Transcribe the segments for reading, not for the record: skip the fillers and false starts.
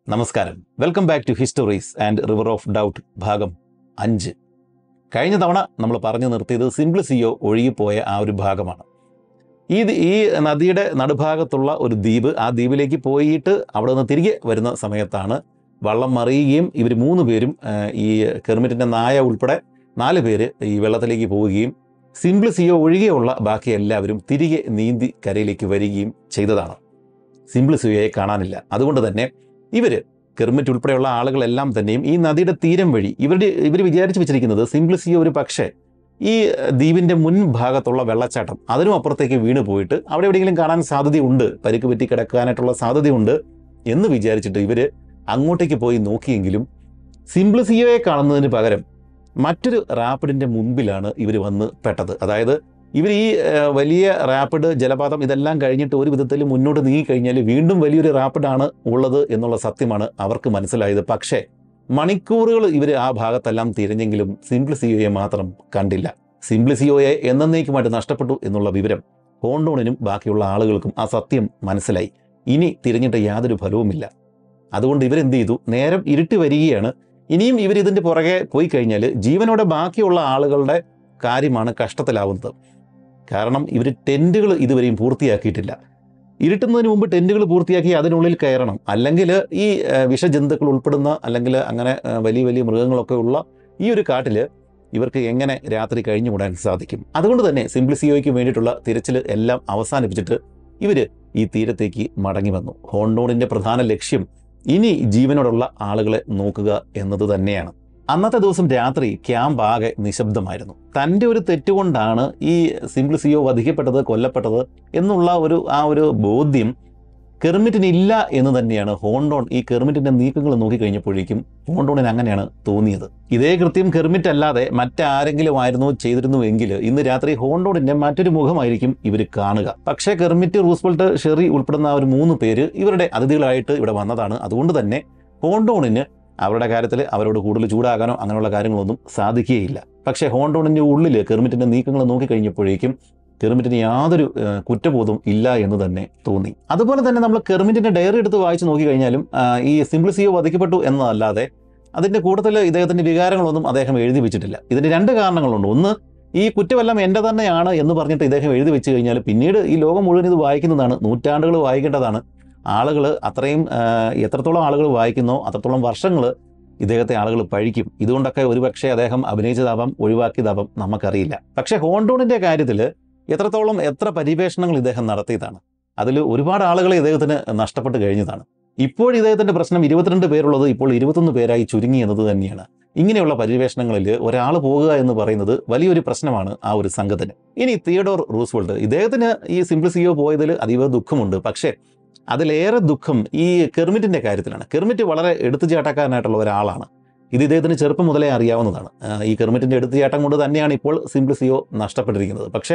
നമസ്കാരം. Welcome back to histories and river of doubt ഭാഗം 5. കഴിഞ്ഞ തവണ നമ്മൾ പറഞ്ഞു നിർത്തിയത് സിംപ്ലിസിയോ ഒഴുകിപ്പോയ ആ ഒരു ഭാഗമാണ്. ഈ നദിയുടെ നടുഭാഗത്തുള്ള ഒരു ദ്വീപ്, ആ ദ്വീപിലേക്ക് പോയിട്ട് അവിടെ നിന്ന് തിരികെ വരുന്ന സമയത്താണ് വള്ളം മറിയുകയും ഇവർ 3 പേരും ഈ കെർമിറ്റിൻ്റെ നായ ഉൾപ്പെടെ 4 പേര് ഈ വെള്ളത്തിലേക്ക് പോവുകയും സിംപ്ലിസിയോ ഒഴികെയുള്ള ബാക്കി എല്ലാവരും തിരികെ നീന്തി കരയിലേക്ക് വരികയും ചെയ്തതാണ്. സിംപ്ലിസിയോയെ കാണാനില്ല. അതുകൊണ്ട് തന്നെ ഇവർ കെർമിറ്റ് ഉൾപ്പെടെയുള്ള ആളുകളെല്ലാം തന്നെയും ഈ നദിയുടെ തീരം വഴി ഇവർ വിചാരിച്ചു വെച്ചിരിക്കുന്നത് സിംപ്ലിസിയോ ഒരു പക്ഷേ ഈ ദ്വീപിൻ്റെ മുൻഭാഗത്തുള്ള വെള്ളച്ചാട്ടം അതിനും അപ്പുറത്തേക്ക് വീണ് പോയിട്ട് അവിടെ എവിടെയെങ്കിലും കാണാൻ സാധ്യതയുണ്ട്, പരിക്ക് പറ്റി കിടക്കാനായിട്ടുള്ള സാധ്യതയുണ്ട് എന്ന് വിചാരിച്ചിട്ട് ഇവർ അങ്ങോട്ടേക്ക് പോയി നോക്കിയെങ്കിലും സിംപ്ലിസിയോയെ കാണുന്നതിന് പകരം മറ്റൊരു റാപ്പിഡിൻ്റെ മുൻപിലാണ് ഇവർ വന്ന് പെട്ടത്. അതായത് ഇവർ ഈ വലിയ റാപ്പിഡ് ജലപാതം ഇതെല്ലാം കഴിഞ്ഞിട്ട് ഒരു വിധത്തിൽ മുന്നോട്ട് നീങ്ങിക്കഴിഞ്ഞാൽ വീണ്ടും വലിയൊരു റാപ്പിഡാണ് ഉള്ളത് എന്നുള്ള സത്യമാണ് അവർക്ക് മനസ്സിലായത്. പക്ഷേ മണിക്കൂറുകൾ ഇവർ ആ ഭാഗത്തെല്ലാം തിരഞ്ഞെങ്കിലും സിംപ്ലിസിയോയെ മാത്രം കണ്ടില്ല. സിംപ്ലിസിയോയെ എന്നേക്കുമായിട്ട് നഷ്ടപ്പെട്ടു എന്നുള്ള വിവരം ഹോണ്ടോണിനും ബാക്കിയുള്ള ആളുകൾക്കും ആ സത്യം മനസ്സിലായി. ഇനി തിരഞ്ഞിട്ട് യാതൊരു ഫലവുമില്ല. അതുകൊണ്ട് ഇവരെന്ത് ചെയ്തു, നേരം ഇരുട്ടി വരികയാണ്. ഇനിയും ഇതിൻ്റെ പുറകെ പോയി കഴിഞ്ഞാൽ ജീവനോടെ ബാക്കിയുള്ള ആളുകളുടെ കാര്യമാണ് കഷ്ടത്തിലാവുന്നത്. കാരണം ഇവർ ടെൻറ്റുകൾ ഇതുവരെയും പൂർത്തിയാക്കിയിട്ടില്ല. ഇരുട്ടുന്നതിന് മുമ്പ് ടെൻറ്റുകൾ പൂർത്തിയാക്കി അതിനുള്ളിൽ കയറണം. അല്ലെങ്കിൽ ഈ വിഷജന്തുക്കൾ ഉൾപ്പെടുന്ന അല്ലെങ്കിൽ അങ്ങനെ വലിയ വലിയ മൃഗങ്ങളൊക്കെ ഉള്ള ഈ ഒരു കാട്ടിൽ ഇവർക്ക് എങ്ങനെ രാത്രി കഴിഞ്ഞുകൂടാൻ സാധിക്കും? അതുകൊണ്ട് തന്നെ സിംപ്ലിസിയോയ്ക്ക് വേണ്ടിയിട്ടുള്ള തിരച്ചിൽ എല്ലാം അവസാനിപ്പിച്ചിട്ട് ഇവർ ഈ തീരത്തേക്ക് മടങ്ങി വന്നു. ഹോണ്ടോണിൻ്റെ പ്രധാന ലക്ഷ്യം ഇനി ജീവനോടുള്ള ആളുകളെ നോക്കുക എന്നത് തന്നെയാണ്. അന്നത്തെ ദിവസം രാത്രി ക്യാമ്പ് ആകെ നിശബ്ദമായിരുന്നു. തൻ്റെ ഒരു തെറ്റുകൊണ്ടാണ് ഈ സിംപ്ലിസിയോ വധിക്കപ്പെട്ടത്, കൊല്ലപ്പെട്ടത് എന്നുള്ള ഒരു ബോധ്യം കെർമിറ്റിനില്ല എന്ന് തന്നെയാണ് ഹോണ്ടോൺ ഈ കെർമിറ്റിൻ്റെ നീക്കങ്ങൾ നോക്കിക്കഴിഞ്ഞപ്പോഴേക്കും ഹോണ്ടോണിന് അങ്ങനെയാണ് തോന്നിയത്. ഇതേ കൃത്യം കെർമിറ്റ് അല്ലാതെ മറ്റാരെങ്കിലും ആയിരുന്നു ചെയ്തിരുന്നുവെങ്കിൽ ഇന്ന് രാത്രി ഹോണ്ടോണിൻ്റെ മറ്റൊരു മുഖമായിരിക്കും ഇവർ കാണുക. പക്ഷേ കെർമിറ്റ്, റൂസ്വെൽട്ട്, ഷെറി ഉൾപ്പെടുന്ന ഒരു 3 പേര് ഇവരുടെ അതിഥികളായിട്ട് ഇവിടെ വന്നതാണ്. അതുകൊണ്ട് തന്നെ ഹോണ്ടോണിന് അവരുടെ കാര്യത്തിൽ അവരോട് കൂടുതൽ ചൂടാകാനോ അങ്ങനെയുള്ള കാര്യങ്ങളൊന്നും സാധിക്കുകയില്ല. പക്ഷേ ഹോണ്ടോണിൻ്റെ ഉള്ളിൽ കെർമിറ്റിൻ്റെ നീക്കങ്ങൾ നോക്കിക്കഴിഞ്ഞപ്പോഴേക്കും കെർമിറ്റിന് യാതൊരു കുറ്റബോധവും ഇല്ല എന്ന് തന്നെ തോന്നി. അതുപോലെ തന്നെ നമ്മൾ കെർമിറ്റിൻ്റെ ഡയറി എടുത്ത് വായിച്ച് നോക്കിക്കഴിഞ്ഞാലും ഈ സിംപ്ലിസിയോ വധിക്കപ്പെട്ടു എന്നതല്ലാതെ അതിൻ്റെ കൂട്ടത്തിൽ ഇദ്ദേഹത്തിൻ്റെ വികാരങ്ങളൊന്നും അദ്ദേഹം എഴുതി വെച്ചിട്ടില്ല. ഇതിന് 2 കാരണങ്ങളുണ്ട്. ഒന്ന്, ഈ കുറ്റമെല്ലാം എൻ്റെ തന്നെയാണ് എന്ന് പറഞ്ഞിട്ട് ഇദ്ദേഹം എഴുതി വെച്ച് കഴിഞ്ഞാൽ പിന്നീട് ഈ ലോകം മുഴുവൻ ഇത് വായിക്കുന്നതാണ്, നൂറ്റാണ്ടുകൾ വായിക്കേണ്ടതാണ്. ആളുകൾ അത്രയും എത്രത്തോളം ആളുകൾ വായിക്കുന്നോ അത്രത്തോളം വർഷങ്ങൾ ഇദ്ദേഹത്തെ ആളുകൾ പഴിക്കും. ഇതുകൊണ്ടൊക്കെ ഒരുപക്ഷെ അദ്ദേഹം അഭിനയിച്ചതാവാം, ഒഴിവാക്കിയതാവാം, നമുക്കറിയില്ല. പക്ഷേ ഹോണ്ടോണിൻ്റെ കാര്യത്തിൽ എത്ര പര്യവേഷണങ്ങൾ ഇദ്ദേഹം നടത്തിയതാണ്. അതിൽ ഒരുപാട് ആളുകളെ ഇദ്ദേഹത്തിന് നഷ്ടപ്പെട്ട് കഴിഞ്ഞതാണ്. ഇപ്പോൾ ഇദ്ദേഹത്തിൻ്റെ പ്രശ്നം 22 പേരുള്ളത് ഇപ്പോൾ 21 പേരായി ചുരുങ്ങി എന്നത് തന്നെയാണ്. ഇങ്ങനെയുള്ള പര്യവേഷണങ്ങളിൽ ഒരാൾ പോകുക എന്ന് പറയുന്നത് വലിയൊരു പ്രശ്നമാണ് ആ ഒരു സംഘത്തിന്. ഇനി തിയഡോർ റൂസ്വെൽട്ട്, ഇദ്ദേഹത്തിന് ഈ സിംപ്ലിസിയോ പോയതിൽ അതീവ ദുഃഖമുണ്ട്. പക്ഷേ അതിലേറെ ദുഃഖം ഈ കെർമിറ്റിൻ്റെ കാര്യത്തിലാണ്. കെർമിറ്റ് വളരെ എടുത്തുചാട്ടക്കാരനായിട്ടുള്ള ഒരാളാണ്. ഇത് ഇദ്ദേഹത്തിന് ചെറുപ്പം മുതലേ അറിയാവുന്നതാണ്. ഈ കെർമിറ്റിൻ്റെ എടുത്തുചാട്ടം കൊണ്ട് തന്നെയാണ് ഇപ്പോൾ സിംപ്ലിസിയോ നഷ്ടപ്പെട്ടിരിക്കുന്നത്. പക്ഷേ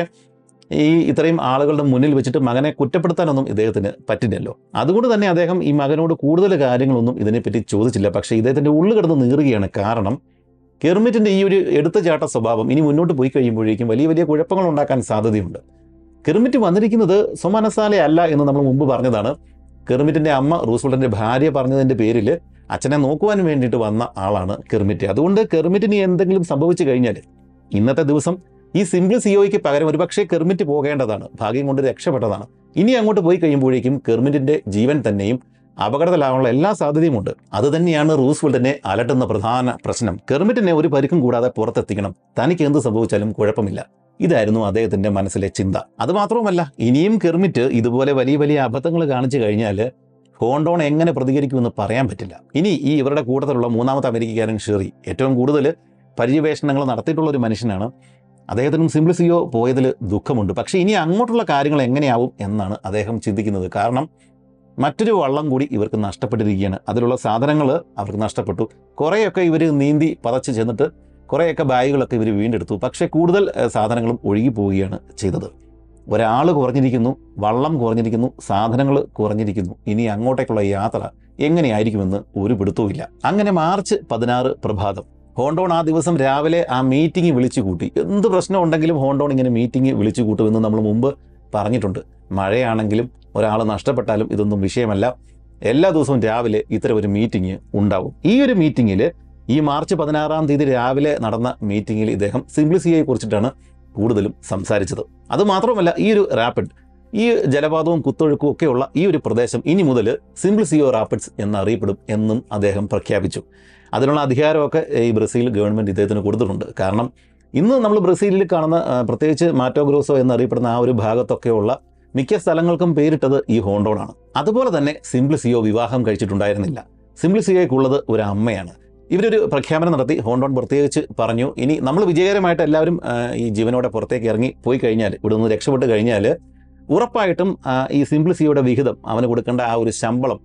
ഇത്രയും ആളുകളുടെ മുന്നിൽ വെച്ചിട്ട് മകനെ കുറ്റപ്പെടുത്താനൊന്നും ഇദ്ദേഹത്തിന് പറ്റില്ലല്ലോ. അതുകൊണ്ട് തന്നെ അദ്ദേഹം ഈ മകനോട് കൂടുതൽ കാര്യങ്ങളൊന്നും ഇതിനെപ്പറ്റി ചോദിച്ചില്ല. പക്ഷേ ഇദ്ദേഹത്തിൻ്റെ ഉള്ളിൽ കിടന്ന് നീറുകയാണ്. കാരണം കെർമിറ്റിൻ്റെ ഈ ഒരു എടുത്തുചാട്ട സ്വഭാവം ഇനി മുന്നോട്ട് പോയി കഴിയുമ്പോഴേക്കും വലിയ വലിയ കുഴപ്പങ്ങൾ ഉണ്ടാക്കാൻ സാധ്യതയുണ്ട്. കെർമിറ്റ് വന്നിരിക്കുന്നത് സ്വമനസാലെ അല്ല എന്ന് നമ്മൾ മുമ്പ് പറഞ്ഞതാണ്. കെർമിറ്റിൻ്റെ അമ്മ, റൂസ്വെൽട്ടിൻ്റെ ഭാര്യ പറഞ്ഞതിൻ്റെ പേരിൽ അച്ഛനെ നോക്കുവാൻ വേണ്ടിയിട്ട് വന്ന ആളാണ് കെർമിറ്റ്. അതുകൊണ്ട് കെർമിറ്റിന് എന്തെങ്കിലും സംഭവിച്ചു കഴിഞ്ഞാൽ ഇന്നത്തെ ദിവസം ഈ സിംപ്ലിസിയോയ്ക്ക് പകരം ഒരുപക്ഷെ കെർമിറ്റ് പോകേണ്ടതാണ്. ഭാഗ്യം കൊണ്ട് രക്ഷപ്പെട്ടതാണ്. ഇനി അങ്ങോട്ട് പോയി കഴിയുമ്പോഴേക്കും കെർമിറ്റിൻ്റെ ജീവൻ തന്നെയും അപകടത്തിലാവാനുള്ള എല്ലാ സാധ്യതയുമുണ്ട്. അതുതന്നെയാണ് റൂസ്വെൽട്ടിനെ അലട്ടുന്ന പ്രധാന പ്രശ്നം. കെർമിറ്റിനെ ഒരു പരിക്കും കൂടാതെ പുറത്തെത്തിക്കണം, തനിക്ക് എന്ത് സംഭവിച്ചാലും കുഴപ്പമില്ല. ഇതായിരുന്നു അദ്ദേഹത്തിൻ്റെ മനസ്സിലെ ചിന്ത. അതുമാത്രവുമല്ല, ഇനിയും കെർമിറ്റ് ഇതുപോലെ വലിയ വലിയ അബദ്ധങ്ങൾ കാണിച്ചു കഴിഞ്ഞാൽ ഹോണ്ടോൺ എങ്ങനെ പ്രതികരിക്കുമെന്ന് പറയാൻ പറ്റില്ല. ഇനി ഇവരുടെ കൂട്ടത്തിലുള്ള 3ാമത്തെ അമേരിക്കക്കാരൻ ഷെറി ഏറ്റവും കൂടുതൽ പര്യവേഷണങ്ങൾ നടത്തിയിട്ടുള്ള ഒരു മനുഷ്യനാണ്. അദ്ദേഹത്തിനും സിംപ്ലിസിയോ പോയതിൽ ദുഃഖമുണ്ട്. പക്ഷേ ഇനി അങ്ങോട്ടുള്ള കാര്യങ്ങൾ എങ്ങനെയാവും എന്നാണ് അദ്ദേഹം ചിന്തിക്കുന്നത്. കാരണം മറ്റൊരു വള്ളം കൂടി ഇവർക്ക് നഷ്ടപ്പെട്ടിരിക്കുകയാണ്. അതിലുള്ള സാധനങ്ങൾ അവർക്ക് നഷ്ടപ്പെട്ടു. കുറേയൊക്കെ ഇവർ നീന്തി പതച്ച് ചെന്നിട്ട് കുറേയൊക്കെ ബാഗുകളൊക്കെ ഇവർ വീണ്ടെടുത്തു. പക്ഷേ കൂടുതൽ സാധനങ്ങളും ഒഴുകി പോവുകയാണ് ചെയ്തത്. ഒരാൾ കുറഞ്ഞിരിക്കുന്നു, വള്ളം കുറഞ്ഞിരിക്കുന്നു, സാധനങ്ങൾ കുറഞ്ഞിരിക്കുന്നു. ഇനി അങ്ങോട്ടേക്കുള്ള യാത്ര എങ്ങനെയായിരിക്കുമെന്ന് ഒരു പിടുത്തവുമില്ല. അങ്ങനെ മാർച്ച് 16 പ്രഭാതം ഹോണ്ടോൺ ആ ദിവസം രാവിലെ ആ മീറ്റിംഗ് വിളിച്ചു കൂട്ടി. എന്ത് പ്രശ്നം ഉണ്ടെങ്കിലും ഹോണ്ടോൺ ഇങ്ങനെ മീറ്റിംഗ് വിളിച്ചു കൂട്ടുമെന്ന് നമ്മൾ മുമ്പ് പറഞ്ഞിട്ടുണ്ട്. മഴയാണെങ്കിലും ഒരാൾ നഷ്ടപ്പെട്ടാലും ഇതൊന്നും വിഷയമല്ല. എല്ലാ ദിവസവും രാവിലെ ഇത്തരം ഒരു മീറ്റിംഗ് ഉണ്ടാവും. ഈ ഒരു മീറ്റിങ്ങിൽ ഈ മാർച്ച് 16-ാം തീയതി രാവിലെ നടന്ന മീറ്റിങ്ങിൽ ഇദ്ദേഹം സിംപ്ലിസിയെ കുറിച്ചിട്ടാണ് കൂടുതലും സംസാരിച്ചത്. അതുമാത്രമല്ല, ഈ ഒരു റാപ്പിഡ്, ഈ ജലപാതവും കുത്തൊഴുക്കും ഒക്കെയുള്ള ഈ ഒരു പ്രദേശം ഇനി മുതൽ സിംപ്ലിസിയോ റാപ്പിഡ്സ് എന്നറിയപ്പെടും എന്നും അദ്ദേഹം പ്രഖ്യാപിച്ചു. അതിനുള്ള അധികാരമൊക്കെ ഈ ബ്രസീൽ ഗവൺമെൻറ് ഇദ്ദേഹത്തിന് കൊടുത്തിട്ടുണ്ട്. കാരണം ഇന്ന് നമ്മൾ ബ്രസീലിൽ കാണുന്ന പ്രത്യേകിച്ച് മാറ്റോ ഗ്രോസോ എന്നറിയപ്പെടുന്ന ആ ഒരു ഭാഗത്തൊക്കെയുള്ള മിക്ക സ്ഥലങ്ങൾക്കും പേരിട്ടത് ഈ ഹോണ്ടോണാണ്. അതുപോലെ തന്നെ സിംപ്ലിസിയോ വിവാഹം കഴിച്ചിട്ടുണ്ടായിരുന്നില്ല. സിംപ്ലിസിയോയ്ക്കുള്ളത് ഒരു അമ്മയാണ്. ഇവരൊരു പ്രഖ്യാപനം നടത്തി. ഹോണ്ടോൺ പ്രത്യേകിച്ച് പറഞ്ഞു, ഇനി നമ്മൾ വിജയകരമായിട്ട് എല്ലാവരും ഈ ജീവനോടെ പുറത്തേക്ക് ഇറങ്ങി പോയി കഴിഞ്ഞാൽ, ഇവിടെ നിന്ന് രക്ഷപ്പെട്ട് കഴിഞ്ഞാൽ ഉറപ്പായിട്ടും ഈ സിംപ്ലിസിയോയുടെ വിഹിതം, അവന് കൊടുക്കേണ്ട ആ ഒരു ശമ്പളം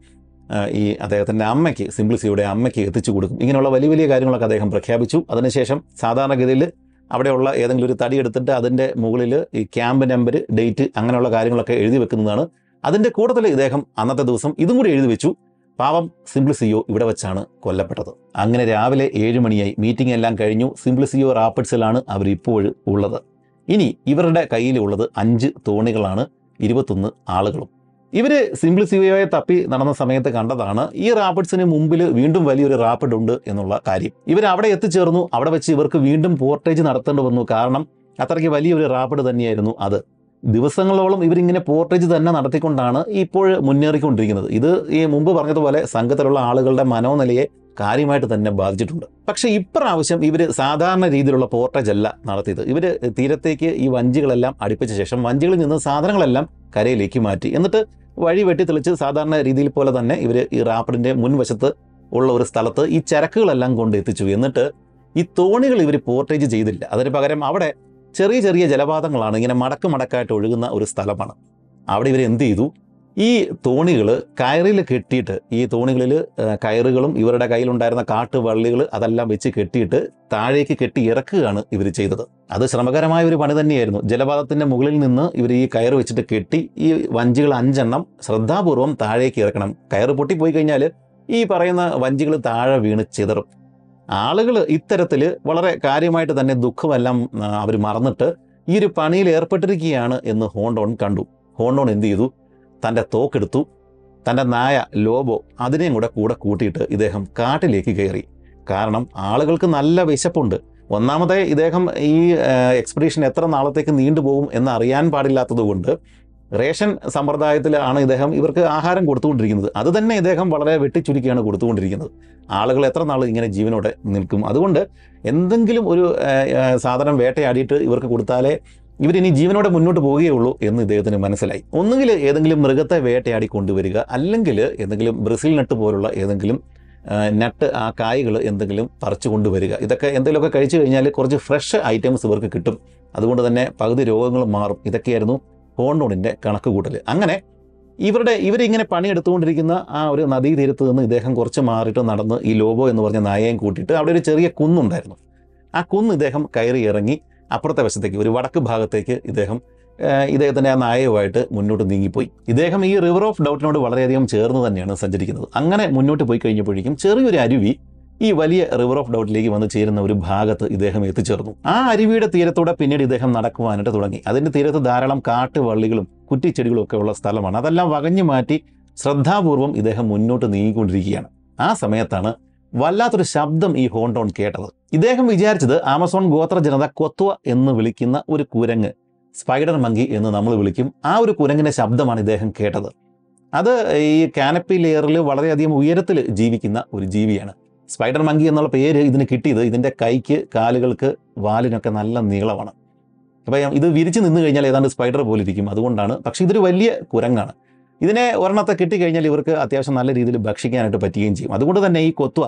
ഈ അദ്ദേഹത്തിൻ്റെ അമ്മയ്ക്ക്, സിംപ്ലിസിയുടെ അമ്മയ്ക്ക് എത്തിച്ചു കൊടുക്കും. ഇങ്ങനെയുള്ള വലിയ വലിയ കാര്യങ്ങളൊക്കെ അദ്ദേഹം പ്രഖ്യാപിച്ചു. അതിനുശേഷം സാധാരണഗതിയിൽ അവിടെയുള്ള ഏതെങ്കിലും ഒരു തടി എടുത്തിട്ട് അതിൻ്റെ മുകളിൽ ഈ ക്യാമ്പ് നമ്പർ, ഡേറ്റ്, അങ്ങനെയുള്ള കാര്യങ്ങളൊക്കെ എഴുതി വെക്കുന്നതാണ്. അതിൻ്റെ കൂട്ടത്തിൽ ഇദ്ദേഹം അന്നത്തെ ദിവസം ഇതും കൂടി എഴുതി വെച്ചു. പാവം സിംപ്ലിസിയോ ഇവിടെ വെച്ചാണ് കൊല്ലപ്പെട്ടത്. അങ്ങനെ രാവിലെ 7 മണിയായി. മീറ്റിംഗ് എല്ലാം കഴിഞ്ഞു. സിംപ്ലിസിയോ റാപ്പിഡ്സിലാണ് അവർ ഉള്ളത്. ഇനി ഇവരുടെ കയ്യിലുള്ളത് 5 തോണികളാണ്, 21 ആളുകളും. ഇവർ സിംപ്ലിസിയോയെ തപ്പി നടന്ന സമയത്ത് കണ്ടതാണ് ഈ റാപ്പിഡ്സിന് മുമ്പിൽ വീണ്ടും വലിയൊരു റാപ്പിഡ് ഉണ്ട് എന്നുള്ള കാര്യം. ഇവർ അവിടെ എത്തിച്ചേർന്നു. അവിടെ വെച്ച് ഇവർക്ക് വീണ്ടും പോർട്ടേജ് നടത്തേണ്ടി വന്നു. കാരണം അത്രയ്ക്ക് വലിയൊരു റാപ്പിഡ് തന്നെയായിരുന്നു അത്. ദിവസങ്ങളോളം ഇവരിങ്ങനെ പോർട്ടേജ് തന്നെ നടത്തിക്കൊണ്ടാണ് ഇപ്പോൾ മുന്നേറിക്കൊണ്ടിരിക്കുന്നത്. ഇത് ഈ മുമ്പ് പറഞ്ഞതുപോലെ സംഘത്തിലുള്ള ആളുകളുടെ മനോനിലയെ കാര്യമായിട്ട് തന്നെ ബാധിച്ചിട്ടുണ്ട്. പക്ഷേ ഇപ്രാവശ്യം ഇവർ സാധാരണ രീതിയിലുള്ള പോർട്ടേജ് അല്ല നടത്തിയത്. ഇവർ തീരത്തേക്ക് ഈ വഞ്ചികളെല്ലാം അടുപ്പിച്ച ശേഷം വഞ്ചികളിൽ നിന്ന് സാധനങ്ങളെല്ലാം കരയിലേക്ക് മാറ്റി. എന്നിട്ട് വഴി വെട്ടിത്തെളിച്ച് സാധാരണ രീതിയിൽ പോലെ തന്നെ ഇവർ ഈ റാപ്പിഡിൻ്റെ മുൻവശത്ത് ഉള്ള ഒരു സ്ഥലത്ത് ഈ ചരക്കുകളെല്ലാം കൊണ്ട് എത്തിച്ചു. എന്നിട്ട് ഈ തോണികൾ ഇവർ പോർട്ടേജ് ചെയ്തില്ല. അതിന് പകരം അവിടെ ചെറിയ ചെറിയ ജലപാതങ്ങളാണ്, ഇങ്ങനെ മടക്കായിട്ട് ഒഴുകുന്ന ഒരു സ്ഥലമാണ്. അവിടെ ഇവർ എന്ത് ചെയ്തു, ഈ തോണികൾ കയറിൽ കെട്ടിയിട്ട്, ഈ തോണികളിൽ കയറുകളും ഇവരുടെ കയ്യിലുണ്ടായിരുന്ന കാട്ടുവള്ളികൾ അതെല്ലാം വെച്ച് കെട്ടിയിട്ട് താഴേക്ക് കെട്ടി ഇറക്കുകയാണ് ഇവർ ചെയ്തത്. അത് ശ്രമകരമായ ഒരു പണി തന്നെയായിരുന്നു. ജലപാതത്തിൻ്റെ മുകളിൽ നിന്ന് ഇവർ ഈ കയറ് വെച്ചിട്ട് കെട്ടി ഈ വഞ്ചികൾ 5 എണ്ണം ശ്രദ്ധാപൂർവം താഴേക്ക് ഇറക്കണം. കയറ് പൊട്ടിപ്പോയി കഴിഞ്ഞാൽ ഈ പറയുന്ന വഞ്ചികൾ താഴെ വീണ് ചിതറും. ആളുകൾ ഇത്തരത്തിൽ വളരെ കാര്യമായിട്ട് തന്നെ ദുഃഖമെല്ലാം അവർ മറന്നിട്ട് ഈ ഒരു പണിയിൽ ഏർപ്പെട്ടിരിക്കുകയാണ് എന്ന് ഹോണ്ടോൺ കണ്ടു. ഹോണ്ടോൺ എന്ത് ചെയ്തു, തൻ്റെ തോക്കെടുത്തു. തൻ്റെ നായ ലോബോ അതിനെയും കൂടെ കൂട്ടിയിട്ട് ഇദ്ദേഹം കാട്ടിലേക്ക് കയറി. കാരണം ആളുകൾക്ക് നല്ല വിശപ്പുണ്ട്. ഒന്നാമത്തെ ഇദ്ദേഹം ഈ എക്സ്പെഡീഷൻ എത്ര നാളത്തേക്ക് നീണ്ടുപോകും എന്നറിയാൻ പാടില്ലാത്തതുകൊണ്ട് റേഷൻ സമ്പ്രദായത്തിലാണ് ഇദ്ദേഹം ഇവർക്ക് ആഹാരം കൊടുത്തുകൊണ്ടിരിക്കുന്നത്. അത് തന്നെ ഇദ്ദേഹം വളരെ വെട്ടിച്ചുരുക്കിയാണ് കൊടുത്തുകൊണ്ടിരിക്കുന്നത്. ആളുകൾ എത്ര നാൾ ഇങ്ങനെ ജീവനോടെ നിൽക്കും? അതുകൊണ്ട് എന്തെങ്കിലും ഒരു സാധനം വേട്ടയാടിയിട്ട് ഇവർക്ക് കൊടുത്താലേ ഇവരിനി ജീവനോടെ മുന്നോട്ട് പോവുകയുള്ളൂ എന്ന് ഇദ്ദേഹത്തിന് മനസ്സിലായി. ഒന്നുകിൽ ഏതെങ്കിലും മൃഗത്തെ വേട്ടയാടി കൊണ്ടുവരിക, അല്ലെങ്കിൽ എന്തെങ്കിലും ബ്രസീൽ നട്ട് പോലുള്ള ഏതെങ്കിലും നട്ട്, ആ കായ്കൾ എന്തെങ്കിലും പറിച്ചു കൊണ്ടുവരിക. ഇതൊക്കെ എന്തെങ്കിലുമൊക്കെ കഴിച്ചു കഴിഞ്ഞാൽ കുറച്ച് ഫ്രഷ് ഐറ്റംസ് ഇവർക്ക് കിട്ടും. അതുകൊണ്ട് തന്നെ പകുതി രോഗങ്ങളും മാറും. ഇതൊക്കെയായിരുന്നു ഹോണ്ടോണിൻ്റെ കണക്ക് കൂട്ടൽ. അങ്ങനെ ഇവരിങ്ങനെ പണിയെടുത്തുകൊണ്ടിരിക്കുന്ന ആ ഒരു നദീതീരത്ത് നിന്ന് ഇദ്ദേഹം കുറച്ച് മാറിയിട്ട് നടന്ന് ഈ ലോബോ എന്ന് പറഞ്ഞ നായയും കൂട്ടിയിട്ട് അവിടെ ഒരു ചെറിയ കുന്നുണ്ടായിരുന്നു. ആ കുന്ന് ഇദ്ദേഹം കയറി ഇറങ്ങി അപ്പുറത്തെ വശത്തേക്ക്, ഒരു വടക്ക് ഭാഗത്തേക്ക് ഇദ്ദേഹത്തിൻ്റെ ആ നായയുമായിട്ട് മുന്നോട്ട് നീങ്ങിപ്പോയി. ഇദ്ദേഹം ഈ റിവർ ഓഫ് ഡൗട്ടിനോട് വളരെയധികം ചേർന്ന് തന്നെയാണ് സഞ്ചരിക്കുന്നത്. അങ്ങനെ മുന്നോട്ട് പോയി കഴിഞ്ഞപ്പോഴേക്കും ചെറിയൊരു അരുവി ഈ വലിയ റിവർ ഓഫ് ഡൗട്ടിലേക്ക് വന്ന് ചേരുന്ന ഒരു ഭാഗത്ത് ഇദ്ദേഹം എത്തിച്ചേർന്നു. ആ അരുവിയുടെ തീരത്തൂടെ പിന്നീട് ഇദ്ദേഹം നടക്കുവാനായിട്ട് തുടങ്ങി. അതിൻ്റെ തീരത്ത് ധാരാളം കാട്ടുവള്ളികളും കുറ്റിച്ചെടികളും ഒക്കെ ഉള്ള സ്ഥലമാണ്. അതെല്ലാം വകഞ്ഞു മാറ്റി ശ്രദ്ധാപൂർവം ഇദ്ദേഹം മുന്നോട്ട് നീങ്ങിക്കൊണ്ടിരിക്കുകയാണ്. ആ സമയത്താണ് വല്ലാത്തൊരു ശബ്ദം ഈ ഹോണ്ടോൺ കേട്ടത്. ഇദ്ദേഹം വിചാരിച്ചത് ആമസോൺ ഗോത്ര ജനത കൊത്വ എന്ന് വിളിക്കുന്ന ഒരു കുരങ്ങ്, സ്പൈഡർ മങ്കി എന്ന് നമ്മൾ വിളിക്കും, ആ ഒരു കുരങ്ങിൻ്റെ ശബ്ദമാണ് ഇദ്ദേഹം കേട്ടത്. അത് ഈ കാനപ്പി ലെയറിൽ വളരെയധികം ഉയരത്തിൽ ജീവിക്കുന്ന ഒരു ജീവിയാണ്. സ്പൈഡർ മങ്കി എന്നുള്ള പേര് ഇതിന് കിട്ടിയത് ഇതിൻ്റെ കൈക്ക്, കാലുകൾക്ക്, വാലിനൊക്കെ നല്ല നീളമാണ്. അപ്പോൾ ഇത് വിരിച്ച് നിന്ന് കഴിഞ്ഞാൽ ഏതാണ്ട് സ്പൈഡർ പോലെ ഇരിക്കും. അതുകൊണ്ടാണ്. പക്ഷേ ഇതൊരു വലിയ കുരങ്ങാണ്. ഇതിനെ ഒരെണ്ണത്തെ കിട്ടിക്കഴിഞ്ഞാൽ ഇവർക്ക് അത്യാവശ്യം നല്ല രീതിയിൽ ഭക്ഷിക്കാനായിട്ട് പറ്റുകയും ചെയ്യും. അതുകൊണ്ട് തന്നെ ഈ കൊത്വ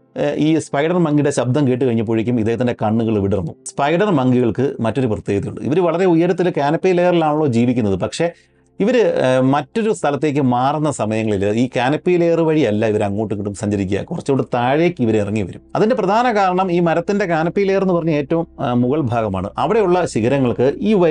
ഈ സ്പൈഡർ മങ്കിയുടെ ശബ്ദം കേട്ട് കഴിഞ്ഞപ്പോഴേക്കും ഇദ്ദേഹത്തിൻ്റെ കണ്ണുകൾ വിടർന്നു. സ്പൈഡർ മങ്കികൾക്ക് മറ്റൊരു പ്രത്യേകതയുണ്ട്. ഇവർ വളരെ ഉയരത്തിൽ കാനപ്പി ലെയറിലാണല്ലോ ജീവിക്കുന്നത്. പക്ഷേ ഇവർ മറ്റൊരു സ്ഥലത്തേക്ക് മാറുന്ന സമയങ്ങളിൽ ഈ കാനപ്പി ലെയർ വഴിയല്ല ഇവർ അങ്ങോട്ടും ഇങ്ങോട്ടും സഞ്ചരിക്കുക, കുറച്ചുകൂടി താഴേക്ക് ഇവർ ഇറങ്ങി വരും. അതിൻ്റെ പ്രധാന കാരണം ഈ മരത്തിൻ്റെ കാനപ്പി ലെയർ എന്ന് പറഞ്ഞ ഏറ്റവും മുകൾ ഭാഗമാണ്. അവിടെയുള്ള ശിഖരങ്ങൾക്ക്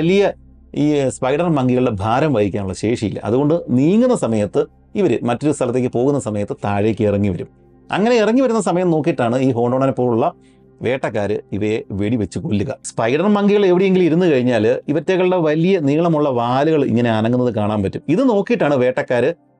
ഈ സ്പൈഡർ മങ്കികളുടെ ഭാരം വഹിക്കാനുള്ള ശേഷിയില്ല. അതുകൊണ്ട് നീങ്ങുന്ന സമയത്ത് ഇവർ മറ്റൊരു സ്ഥലത്തേക്ക് പോകുന്ന സമയത്ത് താഴേക്ക് ഇറങ്ങി വരും. അങ്ങനെ ഇറങ്ങി വരുന്ന സമയം നോക്കിയിട്ടാണ് ഈ ഹോണ്ടോണിനെ പോലുള്ള വേട്ടക്കാർ ഇവയെ വെടിവെച്ച് കൊല്ലുക. സ്പൈഡർ മങ്കികൾ എവിടെയെങ്കിലും ഇരുന്ന് കഴിഞ്ഞാൽ ഇവറ്റകളുടെ വലിയ നീളമുള്ള വാലുകൾ ഇങ്ങനെ അനങ്ങുന്നത് കാണാൻ പറ്റും. ഇത് നോക്കിയിട്ടാണ് വേട്ടക്കാർ